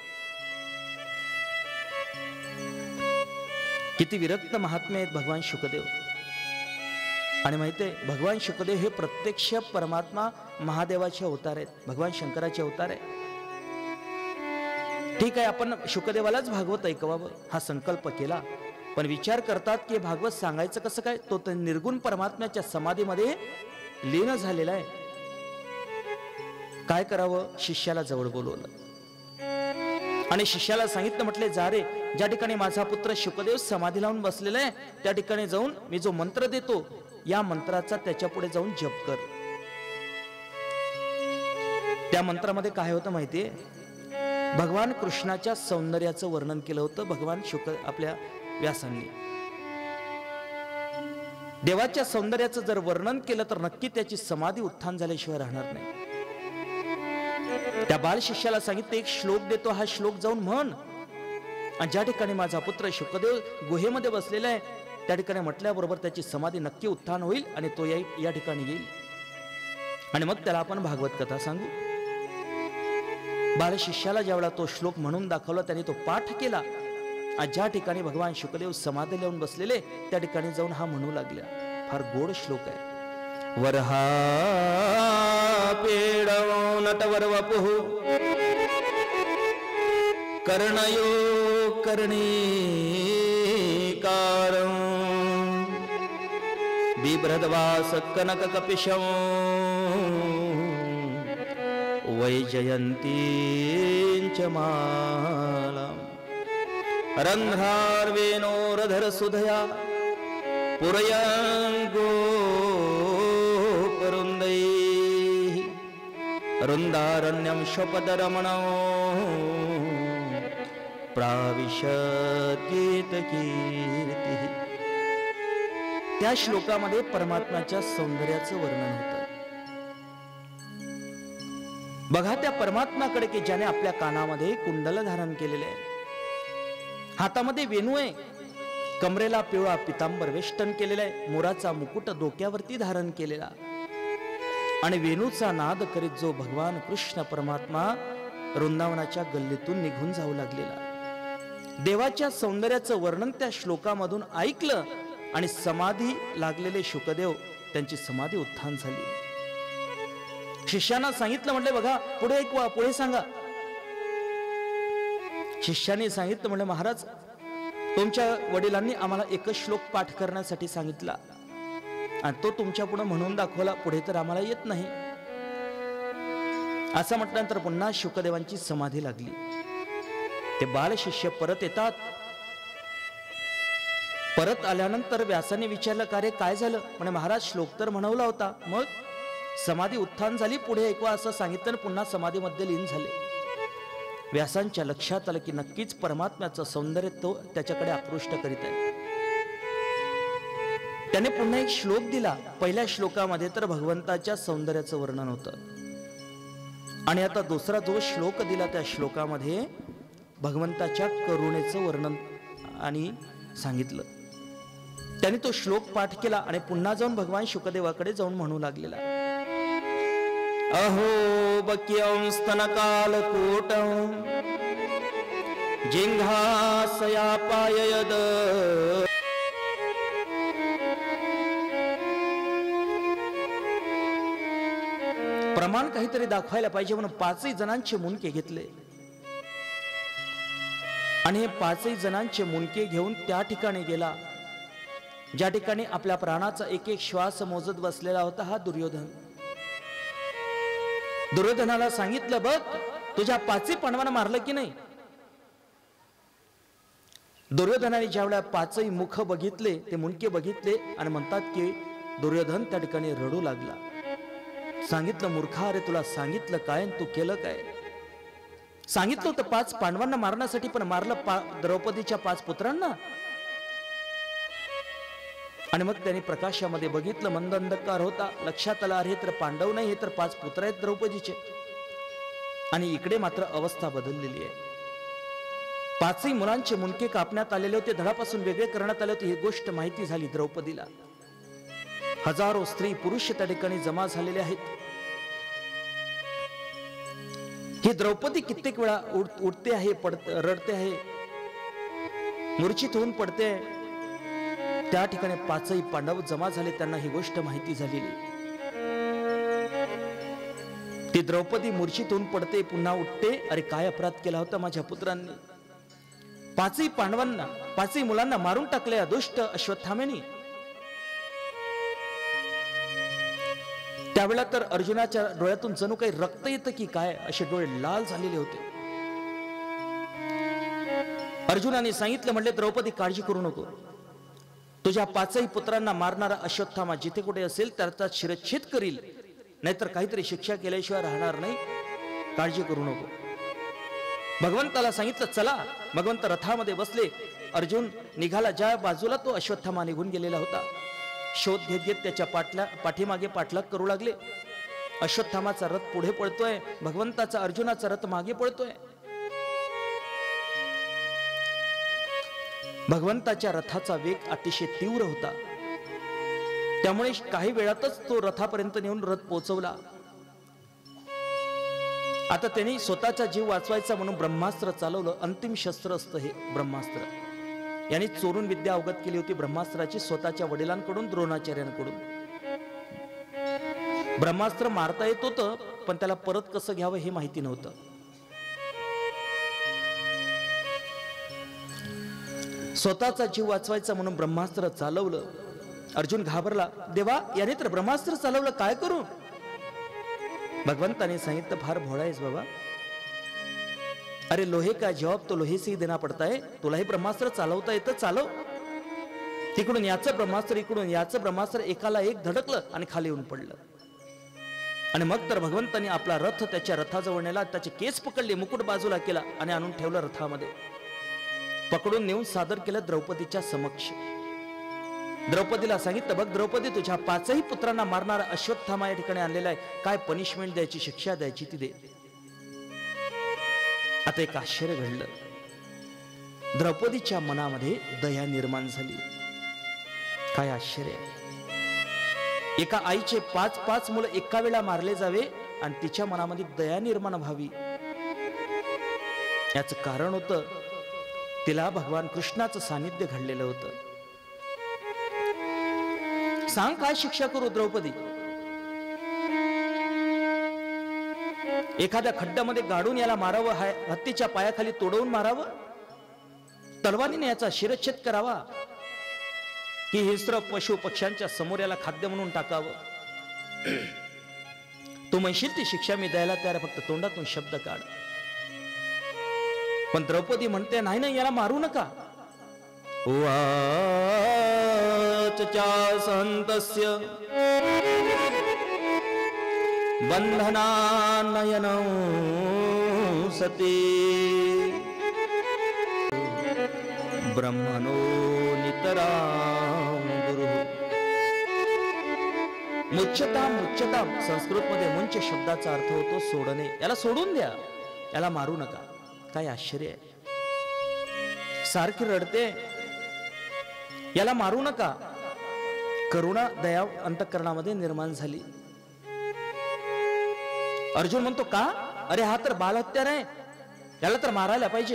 किती विरक्त महात्मे आहेत भगवान शुकदेव. आणि माहितीये, भगवान शुकदेव हे प्रत्यक्ष परमात्मा महादेवाचे अवतार आहेत, भगवान शंकराचे अवतार आहे. ठीक आहे, आपण शुकदेवालाच भागवत ऐकवावं हा संकल्प केला. पण विचार करतात की भागवत सांगायचं कसं काय, तो तर निर्गुण परमात्म्याच्या समाधीमध्ये लीन झालेला आहे. काय करावं, शिष्याला जवळ बोलवलं आणि शिष्याला सांगितलं, म्हटले जा रे, ज्या ठिकाणी माझा पुत्र शुकदेव समाधी लावून बसलेला आहे त्या ठिकाणी जाऊन मी जो मंत्र देतो या मंत्राचा त्याच्या पुढे जाऊन जप कर. त्या मंत्रामध्ये काय होतं माहितीये, भगवान कृष्णाच्या सौंदर्याचं वर्णन केलं होतं भगवान शुक आपल्या व्यासांनी. देवाच्या सौंदर्याचं जर वर्णन केलं तर नक्की त्याची समाधी उत्थान झाल्याशिवाय राहणार नाही. त्या बाल शिष्याला सांगितलं, एक श्लोक देतो, हा श्लोक जाऊन म्हण. आणि ज्या ठिकाणी माझा पुत्र शुकदेव गुहेमध्ये बसलेला आहे त्या ठिकाणी म्हटल्याबरोबर त्याची समाधी नक्की उत्थान होईल आणि तो या, या ठिकाणी येईल आणि मग त्याला आपण भागवत कथा सांगू. बाल शिष्याला ज्यावेळा तो श्लोक म्हणून दाखवला त्याने तो पाठ केला. ज्या ठिकाणी भगवान शुकदेव समाधी लावून बसलेले त्या ठिकाणी जाऊन हा म्हणू लागला. फार गोड श्लोक आहे. वरहा पेडवो नटवर वपुः कर्णयो कर्णीकारं बिभ्रद्वास कनक कपिशं वैजयन्तीं च मालाम् रन्ध्रार्वेणोरधर सुधया पुरयङ्गो करुन्दैः रुन्दारण्यं स्वपदरमणो प्राविशद्गीतकीर्तिः. त्या श्लोकामध्ये परमात्म्याच्या सौंदर्याचं वर्णन होतं. बघा त्या परमात्म्याकडे की ज्याने आपल्या कानामध्ये कुंडल धारण केलेले आहे, हातामध्ये वेणू आहे, कमरेला पिवळा पितांबर वेष्टन केलेला आहे, मोराचा मुकुट डोक्यावरती धारण केलेला आणि वेणूचा नाद करीत जो भगवान कृष्ण परमात्मा वृंदावनाच्या गल्लीतून निघून जाऊ लागलेला. देवाच्या सौंदर्याचं वर्णन त्या श्लोकामधून ऐकलं आणि समाधी लागलेले शुकदेव त्यांची समाधी उत्थान झाली. शिष्यांना सांगितलं, म्हटले बघा पुढे ऐकवा, पुढे सांगा. शिष्याने सांगितलं, म्हटलं महाराज तुमच्या वडिलांनी आम्हाला एकच श्लोक पाठ करण्यासाठी सांगितला आणि तो तुमच्या पुढे म्हणून दाखवला, पुढे तर आम्हाला येत नाही. असं म्हटल्यानंतर पुन्हा शुकदेवांची समाधी लागली. ते बाल शिष्य परत येतात. परत आल्यानंतर व्यासाने विचारलं, का रे काय झालं? म्हणे महाराज श्लोक तर म्हणवला होता, मग समाधी उत्थान झाली, पुढे ऐकवा असं सांगितलं, पुन्हा समाधीमध्ये लीन झाले. व्यासांच्या लक्षात आलं की नक्कीच परमात्म्याचं सौंदर्य तो त्याच्याकडे आकृष्ट करीत आहे. त्याने पुन्हा एक श्लोक दिला. पहिल्या श्लोकामध्ये तर भगवंताच्या सौंदर्याचं वर्णन होतं आणि आता दुसरा जो श्लोक दिला त्या श्लोकामध्ये भगवंताच्या करुणेचं वर्णन आणि सांगितलं. त्याने तो श्लोक पाठ केला आणि पुन्हा जाऊन भगवान शुकदेवाकडे जाऊन म्हणू लागलेला, अहो बक्यं स्तनकालकूटं जिंघासयापाययद प्रमाण काहीतरी दाखवायला पाहिजे म्हणून पाचही जणांचे मुंडके घेतले आणि हे पाचही जणांचे मुंडके घेऊन त्या ठिकाणी गेला ज्या ठिकाणी आपल्या प्राणाचा एक एक श्वास मोजत बसलेला होता हा दुर्योधन. दुर्योधनाला सांगितलं, बघ तुझ्या पाचही पांडवांना मारलं की नाही. दुर्योधनाने ज्यावेळेला पाचही मुख बघितले, ते मुंडके बघितले आणि म्हणतात की दुर्योधन त्या ठिकाणी रडू लागला. सांगितलं, मूर्खा, अरे तुला सांगितलं काय, तू केलं काय? सांगितलं होतं पाच पांडवांना मारण्यासाठी, पण मारलं पा द्रौपदीच्या पाच पुत्रांना. आणि मग त्यांनी प्रकाशामध्ये बघितलं, मंद अंधकार होता. लक्षात आला, अरे तर पांडव नाही, हे तर पाच पुत्र आहेत द्रौपदीचे. आणि इकडे मात्र अवस्था बदललेली आहे. पाचही मुलांचे मुंडके कापण्यात आलेले होते, धडापासून वेगळे करण्यात आले होते. ही गोष्ट माहिती झाली द्रौपदीला. हजारो स्त्री पुरुष त्या ठिकाणी जमा झालेले आहेत. ही द्रौपदी कित्येक वेळा उठते आहे, पडते, रडते आहे, मूर्छित होऊन पडते. त्या ठिकाणी पाचही पांडव जमा झाले, त्यांना ही गोष्ट माहिती झालेली. ती द्रौपदी मूर्छित होऊन पडते, पुन्हा उठते. अरे काय अपराध केला होता माझ्या पुत्रांनी. पाचही पांडवांना पाचही मुलांना मारून टाकले या दुष्ट अश्वत्थाम्याने. त्यावेळेला तर अर्जुनाच्या डोळ्यातून जणू काही रक्त येतं की काय असे डोळे लाल झालेले होते. अर्जुनाने सांगितलं, म्हणले द्रौपदी काळजी करू नको, तुझ्या पाचही पुत्रांना मारणारा अश्वत्थामा जिथे कुठे असेल त्याचा शिरच्छेद करील, नाहीतर काहीतरी शिक्षा केल्याशिवाय राहणार नाही, काळजी करू नको. भगवंताला सांगितलं चला. भगवंत रथामध्ये बसले. अर्जुन निघाला. ज्या बाजूला तो अश्वत्थामा निघून गेलेला होता शोध घेत घेत त्याच्या पाठला पाठीमागे पाठलाग करू लागले. अश्वत्थामाचा रथ पुढे पळतोय, भगवंताचा अर्जुनाचा रथ मागे पळतोय. भगवंताच्या रथाचा वेग अतिशय तीव्र होता, त्यामुळे काही वेळातच तो रथापर्यंत नेऊन रथ पोहोचवला. आता त्यांनी स्वतःचा जीव वाचवायचा म्हणून ब्रह्मास्त्र चालवलं. अंतिम शस्त्र असतं हे ब्रह्मास्त्र. यांनी चोरून विद्या अवगत केली होती ब्रह्मास्त्राची स्वतःच्या वडिलांकडून, द्रोणाचार्यांकडून. ब्रह्मास्त्र मारता येत होतं, पण त्याला परत कसं घ्यावं हे माहिती नव्हतं. स्वतःचा जीव वाचवायचा म्हणून ब्रह्मास्त्र चालवलं. अर्जुन घाबरला. देवा, याने तर ब्रह्मास्त्र चालवलं, काय करू? भगवंताने सांगितलं, फार भोळा आहेस बाबा. अरे लोहे का जवाब तो लोहे से ही देना पडता है. तुलाही ब्रह्मास्त्र चालवता येतं, चालव. तिकडून याचं ब्रह्मास्त्र, इकडून याचं ब्रह्मास्त्र, एकाला एक धडकलं आणि खाली येऊन पडलं. आणि मग तर भगवंताने आपला रथ त्याच्या रथाजवळ नेला, त्याचे केस पकडले, मुकुट बाजूला केला आणि आणून ठेवलं रथामध्ये. पकडून नेऊन सादर केलं द्रौपदीच्या समक्ष. द्रौपदीला सांगितलं, बघ द्रौपदी, तुझ्या पाचही पुत्रांना मारणारा अश्वत्थामा या ठिकाणी आणलेला आहे, काय पनिशमेंट द्यायची, शिक्षा द्यायची ती दे. आता एक आश्चर्य घडलं. द्रौपदीच्या मनामध्ये दया निर्माण झाली. काय आश्चर्य! एका आईचे पाच पाच मुलं एका वेळा मारले जावे आणि तिच्या मनामध्ये दया निर्माण व्हावी. याचं कारण होतं, तिला भगवान कृष्णाचं सानिध्य घडलेलं होतं. सांग काय शिक्षा करू द्रौपदी? एखाद्या खड्ड्यामध्ये गाडून याला मारावं, हत्तीच्या पायाखाली तोडवून मारावं, तलवारीने याचा शिरच्छेद करावा, की हिंस्र पशु पक्ष्यांच्या समोर याला खाद्य म्हणून टाकावं? तू म्हणशील ती शिक्षा मी द्यायला तयार, फक्त तोंडातून शब्द काढ. पण द्रौपदी म्हणते, नाही नाही, याला मारू नका. वाचचा संतस्य बंधनानयनं सती ब्रह्मणो नितरां गुरु. मुच्यतां मुच्यतां संस्कृत मध्ये मुंच शब्दाचा अर्थ होतो सोडणे. याला सोडून द्या, याला मारू नका. काय आश्चर्य आहे! सारखी रडते, याला मारू नका. करुणा दया अंतःकरणामध्ये निर्माण झाली. अर्जुन म्हणतो, का? अरे हा तर बालहत्यार आहे, याला तर मारायला पाहिजे.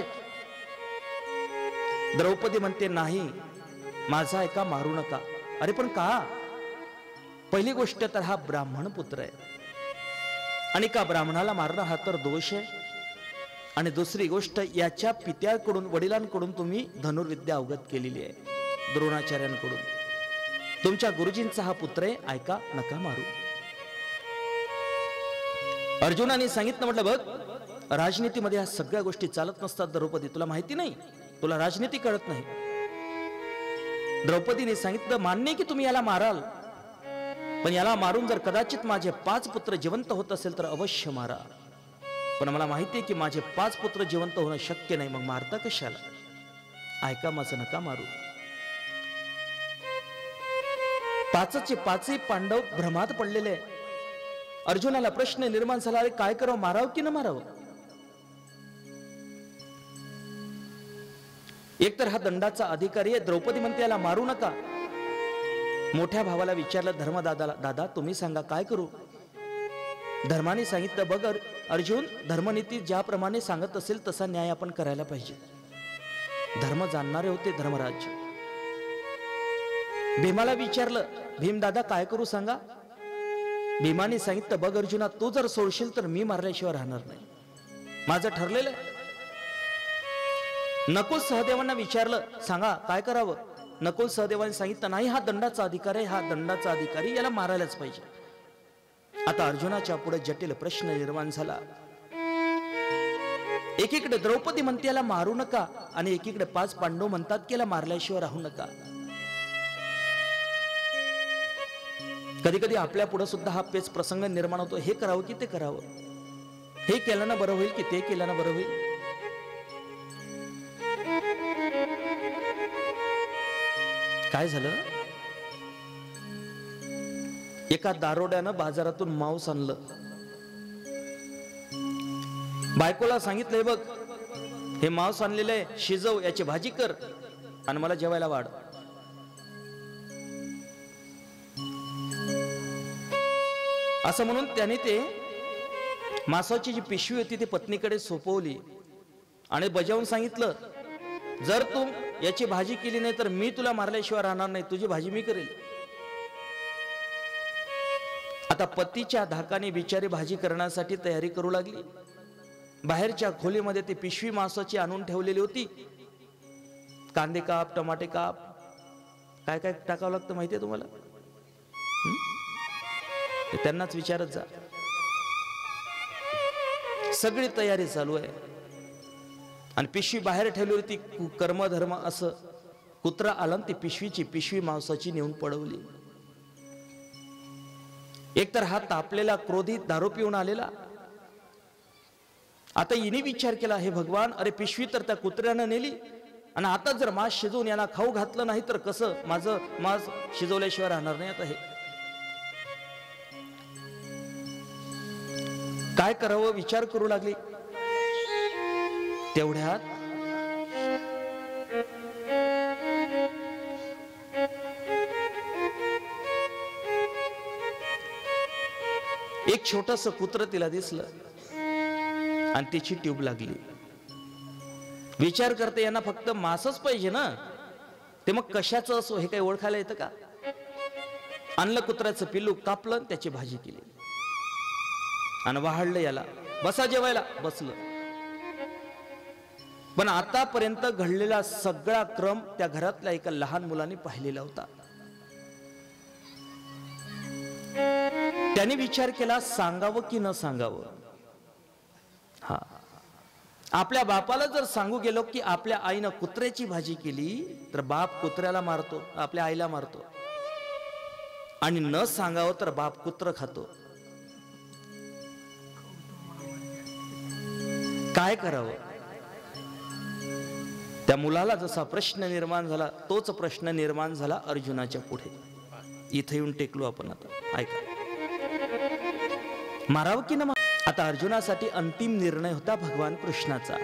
द्रौपदी म्हणते, नाही, माझा ऐका, मारू नका. अरे पण का? पहिली गोष्ट तर हा ब्राह्मण पुत्र आहे आणि का ब्राह्मणाला मारणं हा तर दोष आहे. आणि दुसरी गोष्ट, याच्या पित्याकडून, वडिलांकडून तुम्ही धनुर्विद्या अवगत केलेली आहे, द्रोणाचार्यांकडून. तुमच्या गुरुजींचा हा पुत्र आहे, ऐका, नका मारू. अर्जुनाने सांगितलं, म्हटलं बघ, राजनीतीमध्ये ह्या सगळ्या गोष्टी चालत नसतात द्रौपदी, तुला माहिती नाही, तुला राजनीती कळत नाही. द्रौपदीने सांगितलं, मान्य की तुम्ही याला माराल, पण याला मारून जर कदाचित माझे पाच पुत्र जिवंत होत असेल तर अवश्य मारा. पण मला माहिती आहे की माझे पाच पुत्र जिवंत होणं शक्य नाही, मग मारता कशाला? ऐका, माझं नका मारू. पाचचे पाचही पांडव भ्रमात पडलेले. अर्जुनाला प्रश्न निर्माण झाला, अरे काय करावं, मारावं की न मारावं? एक तर हा दंडाचा अधिकारी आहे. द्रौपदी म्हणते, याला मारू नका. मोठ्या भावाला विचारलं, धर्मदादाला, दादा तुम्ही सांगा काय करू? धर्माने सांगितलं, बघ अर्जुन, धर्मनीती ज्याप्रमाणे सांगत असेल तसा न्याय आपण करायला पाहिजे. धर्म जाणणारे होते धर्मराज. भीमाला विचारलं, भीम दादा काय करू सांगा? भीमाने सांगितलं, बघ अर्जुना, तू जर सोडशील तर मी मारल्याशिवाय राहणार नाही, माझं ठरलेलं आहे. नकुल सहदेवांना विचारलं, सांगा काय करावं. नकुल सहदेवांनी सांगितलं, नाही हा दंडाचा अधिकार आहे, हा दंडाचा अधिकारी, याला मारायलाच पाहिजे. आता अर्जुनाच्या पुढे जटिल प्रश्न निर्माण झाला. एकीकडे द्रौपदी म्हणते याला मारू नका, आणि एकीकडे पाच पांडव म्हणतात की याला मारल्याशिवाय राहू नका. कधी कधी आपल्या पुढे सुद्धा हा पेच प्रसंग निर्माण होतो. हे करावं की ते करावं, हे केलं ना बरं होईल की ते केलं ना बरं होईल. काय झालं, एका दारोड्यानं बाजारातून मांस आणलं. बायकोला सांगितलंय, बघ हे मांस आणलेलं आहे, शिजव, याची भाजी कर आणि मला जेवायला वाढ. असं म्हणून त्याने ते मांसाची जी पिशवी होती ती पत्नीकडे सोपवली आणि बजावून सांगितलं, जर तू याची भाजी केली नाही तर मी तुला मारल्याशिवाय राहणार नाही, तुझी भाजी मी करेल. आता पतीच्या धाकाने बिचारी भाजी करण्यासाठी तयारी करू लागली. बाहेरच्या खोलीमध्ये ती पिशवी मांसाची आणून ठेवलेली होती. कांदे काप, टमाटे काप, काय काय टाकावं लागतं माहितीये तुम्हाला, ते त्यांनाच विचारत जा. सगळी तयारी चालू आहे आणि पिशवी बाहेर ठेवली होती. कर्मधर्म असं कुत्रा आला, ती पिशवीची पिशवी मांसाची नेऊन पडवली. एकतर हा तापलेला क्रोधित दारू पिऊन आलेला. आता हिने विचार केला, हे भगवान, अरे पिशवी तर त्या कुत्र्यानं नेली आणि आता जर मांस शिजवून याला खाऊ घातलं नाही तर कसं, माझं मांस शिजवल्याशिवाय राहणार नाही. आता हे काय करावं विचार करू लागली. तेवढ्यात एक छोटस कुत्र तिला दिसलं आणि तिची ट्यूब लागली. विचार करते, यांना फक्त मांसच पाहिजे ना, ते मग कशाचं असो हे काही ओळखायला येतं का. आणलं कुत्र्याचं पिल्लू, कापलं, त्याची भाजी केली आणि वाढलं याला, बसा जेवायला. बसलं. पण आतापर्यंत घडलेला सगळा क्रम त्या घरातल्या एका लहान मुलाने पाहिलेला होता. त्याने विचार केला, सांगावं की न सांगावं. हा, आपल्या बापाला जर सांगू गेलो की आपल्या आईनं कुत्र्याची भाजी केली तर बाप कुत्र्याला मारतो, आपल्या आईला मारतो. आणि न सांगावं तर बाप कुत्र खातो. काय करावं. त्या मुलाला जसा प्रश्न निर्माण झाला तोच प्रश्न निर्माण झाला अर्जुनाच्या पुढे. इथे येऊन टेकलो आपण. आता ऐका, मारावं की न मारावं. आता अर्जुनासाठी अंतिम निर्णय होता भगवान कृष्णाचा.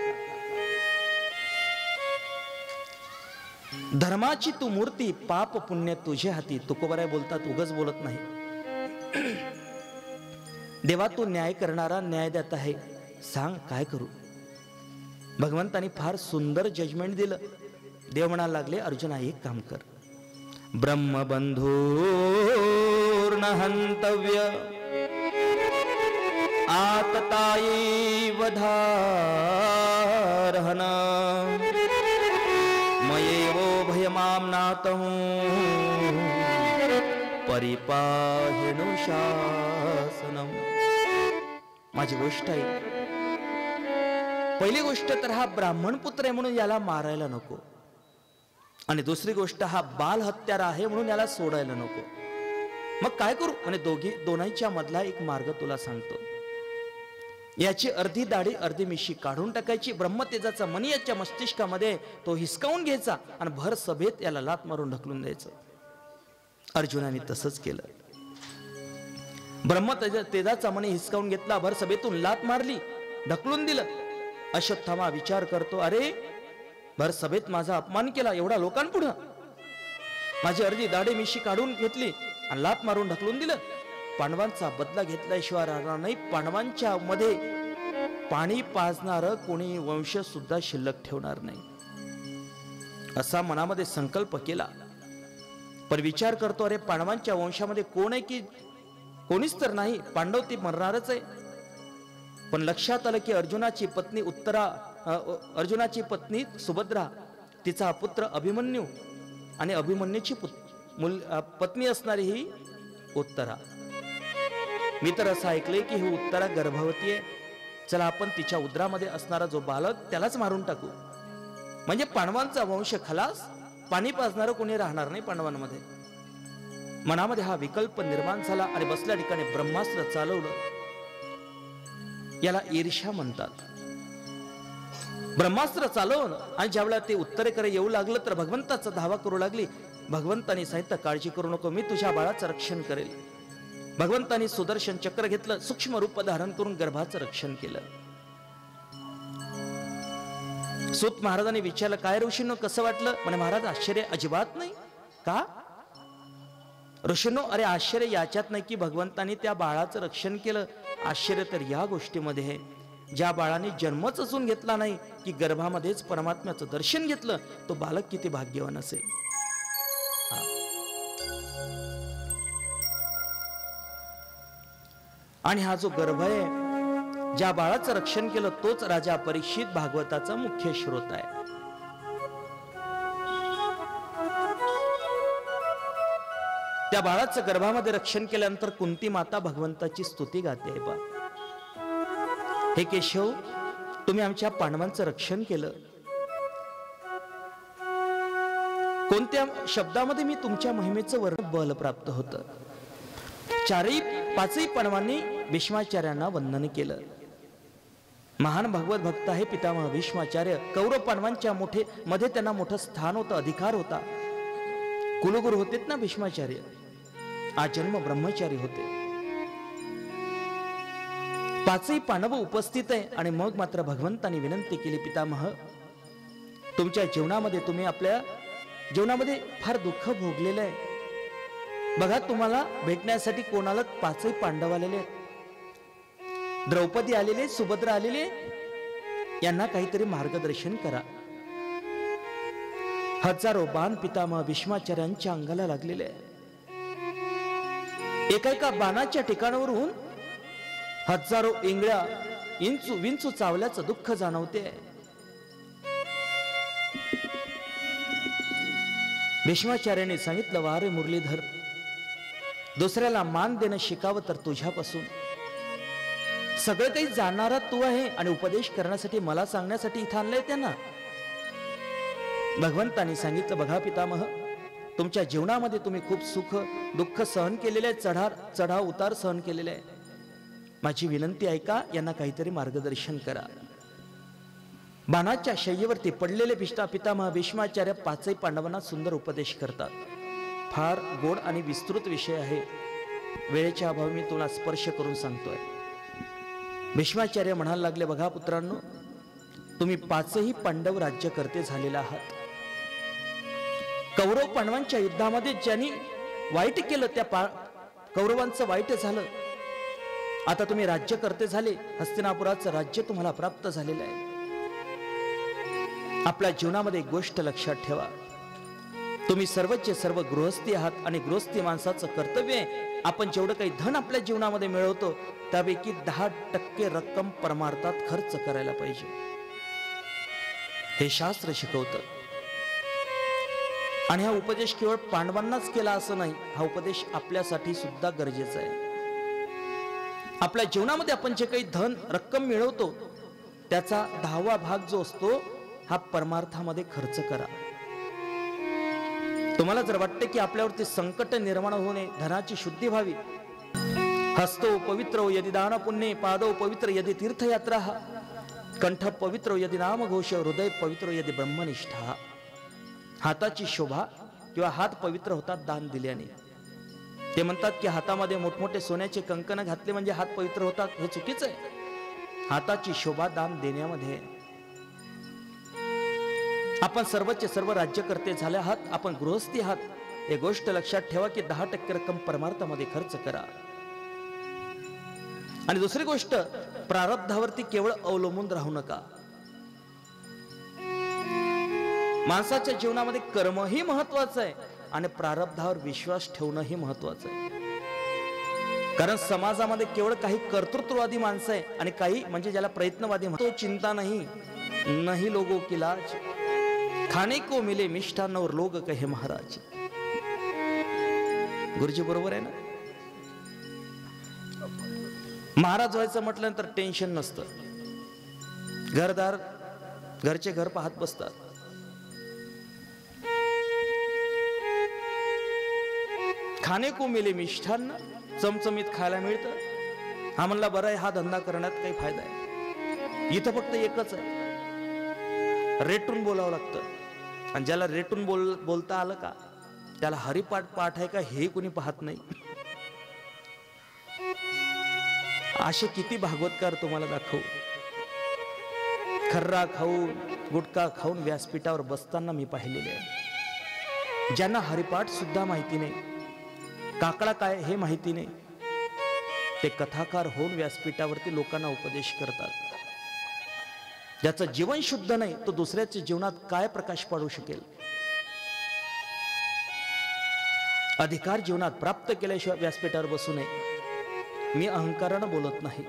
धर्माची तू मूर्ती, पाप पुण्य तुझे हाती. तुकोबाराय बोलतात, उगच बोलत नाही. देवा तू न्याय करणारा, न्यायदाता आहे, सांग काय करू. भगवंतानी फार सुंदर जजमेंट दिलं. देव म्हणायला लागले, अर्जुना एक काम कर, ब्रह्मबंधूर्न हंतव्य आतताई वधारहन मयेवो भयमाम्नातहु परिपाहिणु शासनम. माझी गोष्ट आहे. पहिली गोष्ट तर हा ब्राह्मण पुत्र आहे म्हणून याला मारायला नको, आणि दुसरी गोष्ट हा बाल हत्यारा आहे म्हणून याला सोडायला नको. मग काय करू. म्हणजे दोघी दोनांच्या मधला एक मार्ग तुला सांगतो. याची अर्धी दाढी अर्धी मिशी काढून टाकायची, ब्रह्मतेजाचा मणी याच्या मस्तिष्कामध्ये तो हिसकावून घ्यायचा आणि भर सभेत याला लात मारून ढकलून द्यायचं. अर्जुनाने तसंच केलं. ब्रह्मतेजाचा मणी हिसकावून घेतला, भर सभेतून लात मारली, ढकलून दिलं. अश्वत्थामा विचार करतो, अरे भर सभेत माझा अपमान केला, एवढा लोकांपुढं माझी अर्धी दाढी मिशी काढून घेतली आणि लात मारून ढकलून दिलं. पांडवांचा बदला घेतल्याशिवाय राहणार नाही. पांडवांच्या मध्ये पाणी पाजणार कोणी वंश सुद्धा शिल्लक ठेवणार नाही, असा मनामध्ये संकल्प केला. पण विचार करतो, अरे पांडवांच्या वंशामध्ये कोण आहे की कोणीच तर नाही, पांडव ती मरणारच आहे. पण लक्षात आलं की अर्जुनाची पत्नी उत्तरा अ, अर्जुनाची पत्नी सुभद्रा, तिचा पुत्र अभिमन्यू आणि अभिमन्यूची पुत मुल अ, पत्नी असणारी ही उत्तरा. मी तर असं ऐकलंय की ही उत्तरा गर्भवती आहे. चला आपण तिच्या उदरामध्ये असणारा जो बालक त्यालाच मारून टाकू, म्हणजे पांडवांचा वंश खलास, पाणी पाजणारं कोणी राहणार नाही पांडवांमध्ये. मनामध्ये हा विकल्प निर्माण झाला आणि बसल्या ठिकाणी ब्रह्मास्त्र चालवलं. याला ईर्ष्या म्हणतात. ब्रह्मास्त्र चालवून आणि ज्यावेळेला ते उत्तरेकडे येऊ लागलं तर भगवंताचा धावा करू लागली. भगवंतानी सांगितलं, काळजी करू नको, मी तुझ्या बाळाचं रक्षण करेल. भगवंतानी सुदर्शन चक्र घेतलं, सूक्ष्म रूप धारण करून गर्भाचं रक्षण केलं. सूत महाराजांनी विचारलं, काय ऋषींनो कसं वाटलं? म्हणे महाराज आश्चर्य अजिबात नाही. का ऋषींनो? अरे आश्चर्य याच्यात नाही की भगवंतानी त्या बाळाचं रक्षण केलं. आश्चर्य तर या गोष्टीमध्ये आहे, ज्या बाळाने जन्मच असून घेतला नाही की गर्भामध्येच परमात्म्याचं दर्शन घेतलं, तो बालक किती भाग्यवान असेल. आणि हा जो गर्भ आहे, ज्या बाळाचं रक्षण केलं, तोच राजा परीक्षित भागवताचा मुख्य स्रोत आहे. त्या बाळाचं गर्भामध्ये रक्षण केल्यानंतर कुंती माता भगवंताची स्तुती गाते. बा हे केशव, तुम्ही आमच्या पांडवांचं रक्षण केलं. कोणत्या शब्दामध्ये मी तुमच्या महिमेचं वर्णन बल प्राप्त होतं. चारही पाचही पांडवांनी भीष्माचार्यांना वंदन केलं. महान भगवत भक्त आहे पितामह भीष्माचार्य. कौरव पांडवांच्या मोठे मध्ये त्यांना मोठं स्थान होतं, अधिकार होता. कुलगुरू होते ना भीष्माचार्य, आजन्म ब्रह्मचारी होते. पाचही पांडव उपस्थित आहे आणि मग मात्र भगवंतांनी विनंती केली, पितामह तुमच्या जीवनामध्ये तुम्ही आपल्या जीवनामध्ये फार दुःख भोगलेलं आहे. बघा, तुम्हाला भेटण्यासाठी कोणाला पाचही पांडव आलेले आहेत, द्रौपदी आलेले, सुभद्रा आलेले, यांना काहीतरी मार्गदर्शन करा. हजारो बाण पितामह भीष्माचार्यांच्या अंगाला लागलेले आहे. एका एका बाणाच्या ठिकाणावरून हजारो इंगळ्या इंचू विंचू चावल्याचं दुःख जाणवते. भीष्माचार्याने सांगितलं, वारे मुरलीधर, दुसऱ्याला मान देणं शिकावं तर तुझ्यापासून. सगळं काही जाणणारा तू आहे आणि उपदेश करण्यासाठी मला सांगण्यासाठी इथं आणलंय त्यांना. भगवंतांनी सांगितलं, बघा पितामह, तुमच्या जीवनामध्ये तुम्ही खूप सुख दुःख सहन केलेले आहे, चढाव चढाव उतार सहन केलेले आहे. माझी विनंती ऐका, यांना काहीतरी मार्गदर्शन करा. बाणाच्या शय्येवरती पडलेले भीष्मा पितामह भीष्माचार्य पाचही पांडवांना सुंदर उपदेश करतात. फार गोड आणि विस्तृत विषय आहे. वेळेच्या अभावी मी तुला स्पर्श करून सांगतोय. भीष्माचार्य म्हणायला लागले, बघा पुत्रांनो, तुम्ही पाचही पांडव राज्यकर्ते झालेले आहात. कौरव पांडवांच्या युद्धामध्ये ज्यांनी वाईट केलं त्या पा कौरवांचं वाईट झालं. आता तुम्ही राज्यकर्ते झाले, हस्तिनापुराचं राज्य तुम्हाला प्राप्त झालेलं आहे. आपल्या जीवनामध्ये एक गोष्ट लक्षात ठेवा, तुम्ही सर्वचे सर्व गृहस्थी आहात आणि गृहस्थी माणसाचं कर्तव्य आहे, आपण जेवढं काही धन आपल्या जीवनामध्ये मिळवतो त्यापैकी दहा टक्के रक्कम परमार्थात खर्च करायला पाहिजे. हे शास्त्र शिकवतं. आणि हा उपदेश केवळ पांडवांनाच केला असं नाही, हा उपदेश आपल्यासाठी सुद्धा गरजेचा आहे. आपल्या जीवनामध्ये आपण जे काही धन रक्कम मिळवतो त्याचा दहावा भाग जो असतो हा परमार्थामध्ये खर्च करा. तुम्हाला जर वाटते की आपल्यावरती संकट निर्माण होणे, धनाची शुद्धी व्हावी, हस्तो पवित्रो यदि दान पुण्य, पादो पवित्र यदि तीर्थयात्रा, कंठ पवित्रो यदि नाम घोष, हृदय पवित्रो यदि ब्रह्मनिष्ठा. हाताची शोभा किंवा हात पवित्र होतात दान दिल्याने. ते म्हणतात की हातामध्ये मोठमोठे सोन्याचे कंकण घातले म्हणजे हात पवित्र होतात, हे चुकीचं आहे. हाताची शोभा दान देण्यामध्ये. आपण सर्वचे सर्व राज्यकर्ते झाले आहात, आपण गृहस्थी आहात, हे गोष्ट लक्षात ठेवा की दहा टक्के रक्कम परमार्थामध्ये खर्च करा. आणि दुसरी गोष्ट, प्रारब्धावरती केवळ अवलंबून राहू नका. माणसाच्या जीवनामध्ये कर्मही महत्वाचं आहे आणि प्रारब्धावर विश्वास ठेवणंही महत्वाचं आहे. कारण समाजामध्ये केवळ काही कर्तृत्ववादी माणसं आहे आणि काही म्हणजे ज्याला प्रयत्नवादी म्हणतो. चिंता नाही नहीं लोगों की लाज, खाने को मिले मिष्ठान और लोग कहे महाराज. गुरुजी बरोबर आहे ना. महाराज व्हायचं म्हटल्यानंतर टेन्शन नसतं. घरदार घरचे घर पाहत बसतात. खाने को मिले मिष्ठान, चमचमीत खायला मिळतं. हा म्हणला बरं आहे, हा धंदा करण्यात काही फायदा आहे. इथं फक्त एकच आहे, रेटून बोलावं लागतं. आणि ज्याला रेटून बोल बोलता आलं का त्याला हरिपाठ पाठ आहे का हे कोणी पाहत नाही. असे किती भागवतकार तुम्हाला दाखवू. खर्रा खाऊन गुटखा खाऊन व्यासपीठावर बसताना मी पाहिलेले आहे. ज्यांना हरिपाठ सुद्धा माहिती नाही, काकडा काय हे माहिती नाही, ते कथाकार होऊन व्यासपीठावरती लोकांना उपदेश करतात. ज्याचं जीवन शुद्ध नाही तो दुसऱ्याच्या जीवनात काय प्रकाश पाडू शकेल. अधिकार जीवनात प्राप्त केल्याशिवाय व्यासपीठावर बसू नये. मी अहंकारानं बोलत नाही,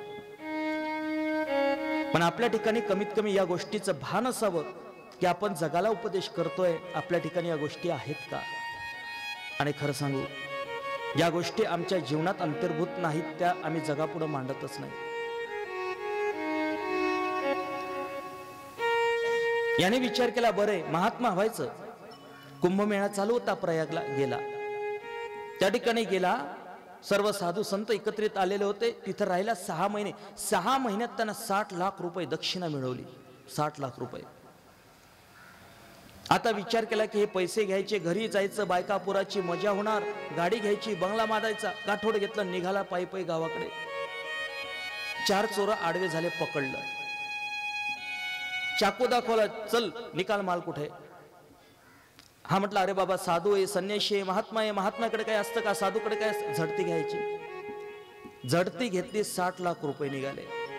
पण आपल्या ठिकाणी कमीत कमी या गोष्टीचं भान असावं की आपण जगाला उपदेश करतोय, आपल्या ठिकाणी या गोष्टी आहेत का. आणि खरं सांगू, या गोष्टी आमच्या जीवनात अंतर्भूत नाहीत त्या आम्ही जगापुढे मांडतच नाही. याने विचार केला, बरे महात्मा व्हायचं. कुंभमेळा चालू होता, प्रयागला गेला. त्या ठिकाणी गेला, सर्व साधू संत एकत्रित आलेले होते. तिथं राहिला सहा महिने. सहा महिन्यात त्यांना साठ लाख रुपये दक्षिणा मिळवली. साठ लाख रुपये. आता विचार केला की हे पैसे घ्यायचे, घरी जायचं, बायका पुराची मजा होणार, गाडी घ्यायची, बंगला मारायचा. गाठोड घेतलं, निघाला पायी पायी गावाकडे. चार चोरं आडवे झाले, पकडलं, चाकू दाखवला, चल निकाल माल कुठे. हा म्हटला, अरे बाबा साधू आहे, संन्याशी आहे, महात्मा आहे, महात्म्याकडे काय असतं का, साधूकडे काय. झडती घ्यायची. झडती घेतली, साठ लाख रुपये निघाले.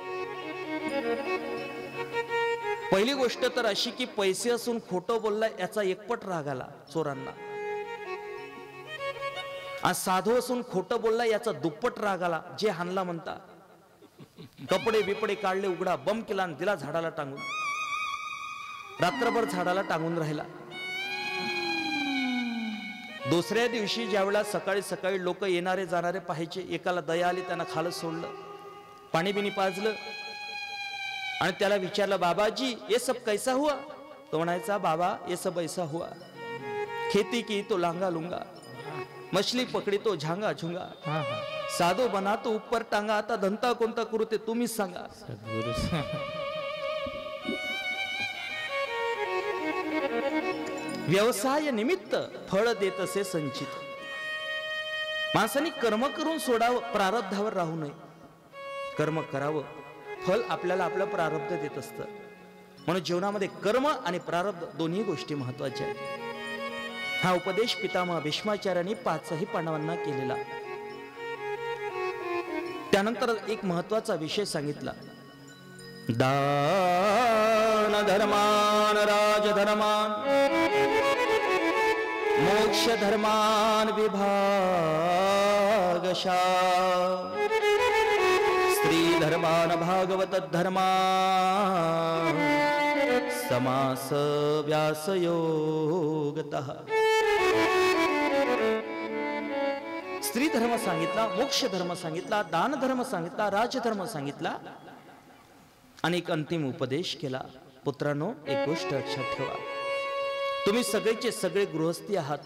पहिली गोष्ट तर अशी की पैसे असून खोटं बोलला याचा एकपट राग आला चोरांना. आज साधू असून खोटं बोलला याचा दुप्पट राग आला. जे हानला म्हणता, कपडे बिपडे काढले, उघडा बम केला आणि दिला झाडाला टांगून. रात्रभर झाडाला टांगून राहिला. दुसऱ्या दिवशी ज्यावेळेला सकाळी सकाळी लोक येणारे जाणारे पाहायचे, एकाला दया आली, त्यांना खालच सोडलं, पाणी बिनी पाजलं आणि त्याला विचारलं, बाबाजी ये सब कैसा हुआ. तो म्हणायचा, बाबा ये सब ऐसा हुआ, खेती की तो लांगा लुंगा, मछली पकडी तो झांगा झुंगा, साधू बना तो ऊपर टांगा, आता धंता कोणता करू ते तुम्हीच सांगा. व्यवसाय निमित्त फळ देत असे संचित. माणसाने कर्म करून सोडावं, प्रारब्धावर राहू नये. कर्म करावं, फल आपल्याला आपलं प्रारब्ध देत असतं. म्हणून जीवनामध्ये कर्म आणि प्रारब्ध दोन्ही गोष्टी महत्वाच्या आहेत. हा उपदेश पितामह भीष्माचार्यांनी पाचही पांडवांना केलेला. त्यानंतर एक महत्वाचा विषय सांगितला, दान धर्मान राजधर्मान मोक्ष धर्मान विभागशा स्त्री धर्मान भागवत धर्मान समास व्यास योगतः. स्त्री धर्म सांगितला, मोक्ष धर्म सांगितला, दान धर्म सांगितला, राजधर्म सांगितला आणि एक अंतिम उपदेश केला. पुत्रांनो, एक गोष्ट लक्षात ठेवा, तुम्ही सगळेचे सगळे गृहस्थी आहात.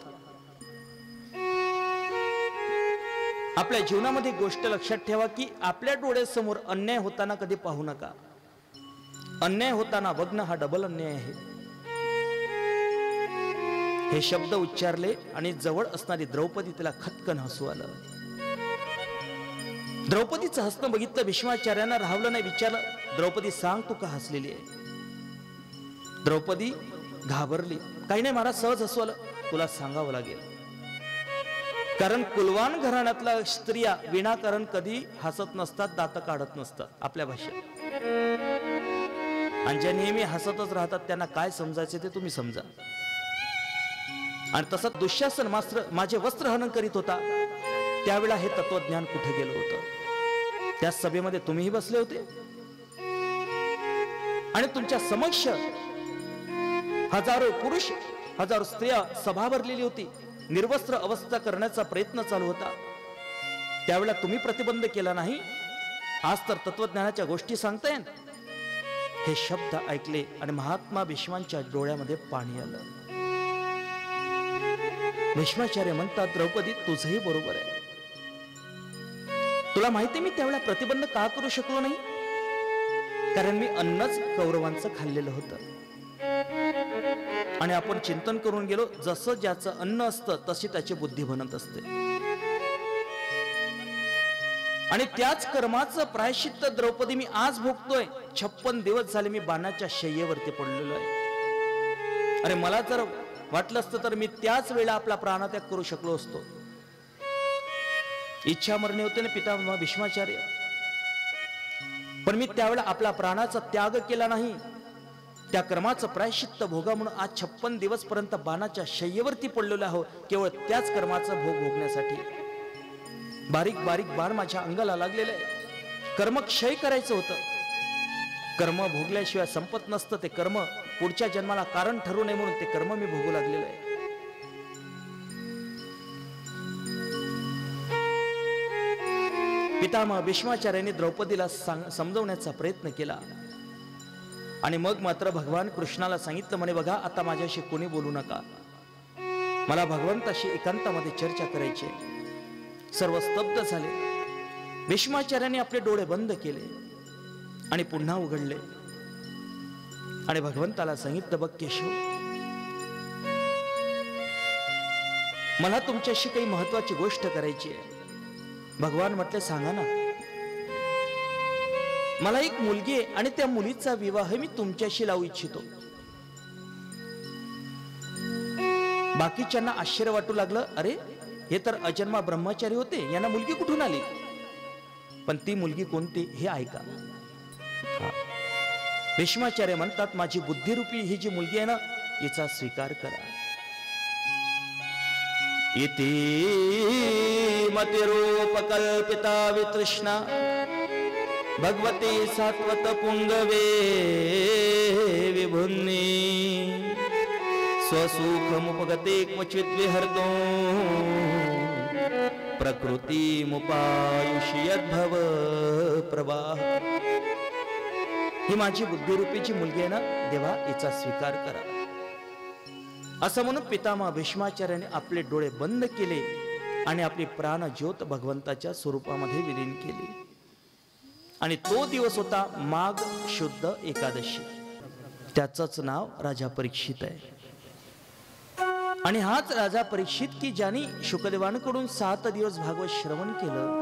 आपल्या जीवनामध्ये गोष्ट लक्षात ठेवा की आपल्या डोळ्यासमोर अन्याय होताना कधी पाहू नका. अन्याय होताना बघणं हा डबल अन्याय आहे. हे शब्द उच्चारले आणि जवळ असणारी द्रौपदी तिला खटकन हसू आलं. द्रौपदीचं हसणं बघितलं, भीष्माचार्यांना राहवलं नाही. विचारलं, द्रौपदी सांग तू का हसलेली आहे. द्रौपदी घाबरली. काही नाही महाराज, सहज हसू आलं. तुला सांगावं लागेल, कारण कुलवान घराण्यातल्या स्त्रिया विनाकारण कधी हसत नसतात, दात काढत नसतात आपल्या भाषेत. आणि ज्या नेहमी हसतच राहतात त्यांना काय समजायचे ते तुम्ही समजा. आणि तसं दुःशासन मास्त्र माझे वस्त्र हनन करीत होता, त्यावेळा हे तत्वज्ञान कुठे गेलं होतं? त्या सभेमध्ये तुम्हीही बसले होते आणि तुमच्या समक्ष हजारो पुरुष, हजारो स्त्रिया सभा भरलेली होती. निर्वस्त्र अवस्था करण्याचा प्रयत्न चालू होता. त्यावेळेला तुम्ही प्रतिबंध केला नाही. आज तर तत्वज्ञानाच्या गोष्टी सांगताय. हे शब्द ऐकले आणि महात्मा भीष्मांच्या डोळ्यामध्ये पाणी आलं. भीष्माचार्य म्हणतात, द्रौपदी तुझंही बरोबर आहे. तुला माहिती मी त्यावेळेला प्रतिबंध का करू शकलो नाही? कारण मी अन्नच कौरवांचं खाल्लेलं होतं आणि आपण चिंतन करून गेलो, जसं ज्याचं अन्न असतं तशी त्याची बुद्धी बनत असते. आणि त्याच कर्माचं प्रायश्चित्त द्रौपदी मी आज भोगतोय. छप्पन दिवस झाले मी बाणाच्या शय्येवरती पडलेलो आहे. अरे मला जर वाटलं असतं तर मी त्याच वेळेला आपला प्राणत्याग करू शकलो असतो. इच्छा मरणे होते ना पितामह भीष्माचार्य, पण मी त्यावेळेला आपला प्राणाचा त्याग केला नाही. त्या कर्माचं प्रायश्चित्त भोगा म्हणून आज छप्पन दिवस पर्यंत बाणाच्या शय्येवरती पडलेलो आहो, केवळ त्याच कर्माचा भोग भोगण्यासाठी. बारीक बारीक बाण माझ्या अंगाला लागलेलं आहे. कर्म क्षय करायचं होतं. कर्म भोगल्याशिवाय संपत नसतं. ते कर्म पुढच्या जन्माला कारण ठरू नये म्हणून ते कर्म मी भोगू लागलेलं आहे. पितामह भीष्माचार्यांनी द्रौपदीला समजवण्याचा प्रयत्न केला आणि मग मात्र भगवान कृष्णाला सांगितलं, म्हणे बघा आता माझ्याशी कोणी बोलू नका. मला भगवंताशी एकांतामध्ये चर्चा करायची. सर्व स्तब्ध झाले. भीष्माचार्यांनी आपले डोळे बंद केले आणि पुन्हा उघडले आणि भगवंताला सांगितलं, बघ केशव, मला तुमच्याशी काही महत्वाची गोष्ट करायची आहे. भगवान म्हटले, सांगा ना. मला एक मुलगी आहे आणि त्या मुलीचा विवाह मी तुमच्याशी लावू इच्छितो. बाकीच्यांना आश्चर्य वाटू लागलं, अरे हे तर अजन्मा ब्रह्मचारी होते, यांना मुलगी कुठून आली? पण ती मुलगी कोणती हे ऐका. भीष्माचार्य म्हणतात, माझी बुद्धिरूपी ही जी मुलगी आहे ना, हिचा स्वीकार करा. इति मतिरूपकल्पिता वितृष्णा भगवती सात्वत पुंगवे विभुन्नी स्वसुखमुपगते क्वचित विहर्तो प्रकृतिमुपायुषि यद्भव प्रवाह. ही माझी बुद्धिरूपीची मुलगी आहे ना देवा, हिचा स्वीकार करा. असं म्हणून पितामह भीष्माचार्याने आपले डोळे बंद केले आणि आपली प्राण ज्योत भगवंताच्या स्वरूपामध्ये विलीन केली. आणि तो दिवस होता माघ शुद्ध एकादशी. त्याचंच नाव राजा परीक्षित आहे. आणि हाच राजा परीक्षित की ज्यांनी शुकदेवांकडून सात दिवस भागवत श्रवण केलं.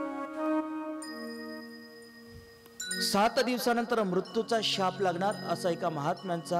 सात दिवसानंतर मृत्यूचा शाप लागणार असा एका महात्म्यांचा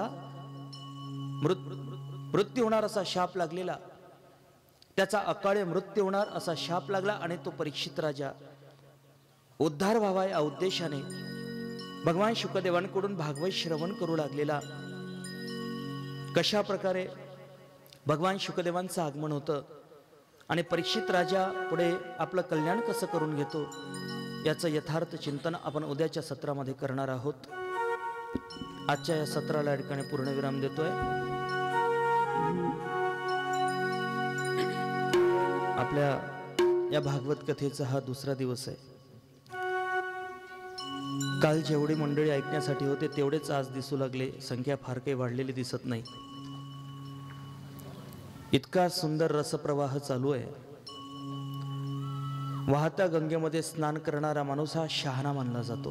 मृत्यू होणार असा शाप लागलेला. त्याचा अकाळे मृत्यू होणार असा शाप लागला आणि तो परीक्षित राजा उद्धार व्हावा या उद्देशाने भगवान शुकदेवांकडून भागवत श्रवण करू लागलेला. कशा प्रकारे भगवान शुकदेवांचं आगमन होतं आणि परीक्षित राजा पुढे आपलं कल्याण कसं करून घेतो याचं यथार्थ चिंतन आपण उद्याच्या सत्रामध्ये करणार आहोत. आजच्या या सत्राला या ठिकाणी पूर्णविराम देतोय. आपल्या या भागवत कथेचा हा दुसरा दिवस आहे. काल जेवढी मंडळी ऐकण्यासाठी होते तेवढेच आज दिसू लागले. संख्या फार काही वाढलेली दिसत नाही. इतका सुंदर रसप्रवाह चालू आहे. वाहत्या गंगेमध्ये स्नान करणारा माणूस हा शहाणा मानला जातो.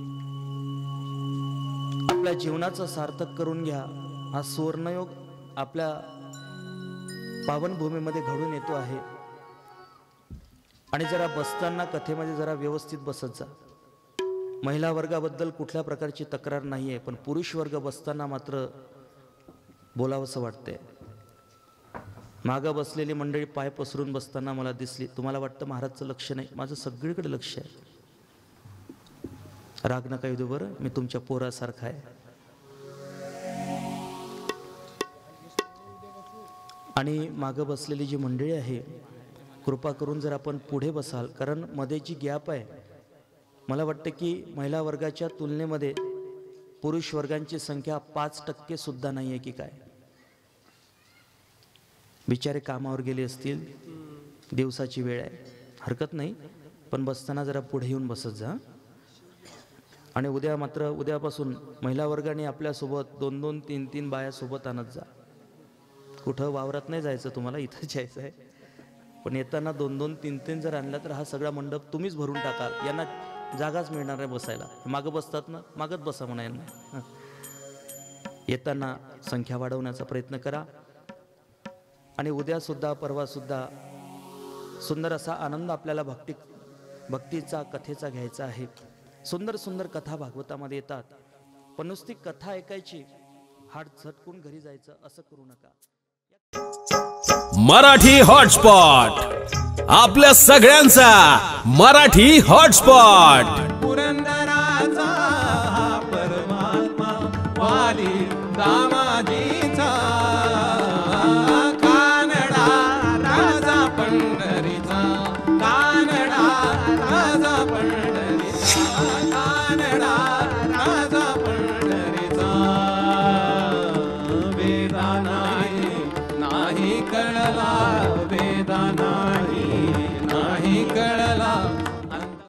आपल्या जीवनाचं सार्थक करून घ्या हा सुवर्णयोग आपल्या पावनभूमीमध्ये घडून येतो आहे. आणि जरा बसताना कथेमध्ये जरा व्यवस्थित बसत जा. महिला वर्गाबद्दल कुठल्या प्रकारची तक्रार नाही आहे, पण पुरुष वर्ग बसताना मात्र बोलावंसं वाटतंय. मागं बसलेली मंडळी पाय पसरून बसताना मला दिसली. तुम्हाला वाटतं महाराजचं लक्ष नाही, माझं सगळीकडे लक्ष आहे. राग नका येऊ दे बरं, मी तुमच्या पोरासारखा आहे. आणि मागं बसलेली जी मंडळी आहे कृपा करून जर आपण पुढे बसाल, कारण मध्ये जी गॅप आहे, मला वाटतं की महिला वर्गाच्या तुलनेमध्ये पुरुष वर्गांची संख्या पाच टक्के सुद्धा नाही आहे की काय. बिचारे कामावर गेले असतील, दिवसाची वेळ आहे, हरकत नाही, पण बसताना जरा पुढे येऊन बसत जा. आणि उद्या मात्र उद्यापासून महिला वर्गाने आपल्यासोबत दोन दोन तीन तीन बाया सोबत आणत जा. कुठं वावरात नाही जायचं तुम्हाला, इथंच यायचं आहे, पण येताना दोन दोन तीन तीन जर आणला तर हा सगळा मंडप तुम्हीच भरून टाकाल. यांना जागाच मिळणार आहे बसायला. मागं बसतात ना, मागत बसा म्हणा यांना. येताना संख्या वाढवण्याचा प्रयत्न करा. आणि उद्यासुद्धा परवासुद्धा सुंदर असा आनंद आपल्याला भक्ती भक्तीचा कथेचा घ्यायचा आहे. सुंदर सुंदर कथा भागवतामध्ये येतात, पण नुसती कथा ऐकायची, हात झटकून घरी जायचं असं करू नका. मराठी हॉटस्पॉट, आपल्या सगळ्यांचा मराठी हॉटस्पॉट. पुरंदराचा हा परमात्मा वाली दामाजीचा, कानडा राजा पंढरीचा, कानडा राजा पंढरीचा, कानडा राजा पंढरीचा. वेदा नाही नाही कळला वेदा नाही.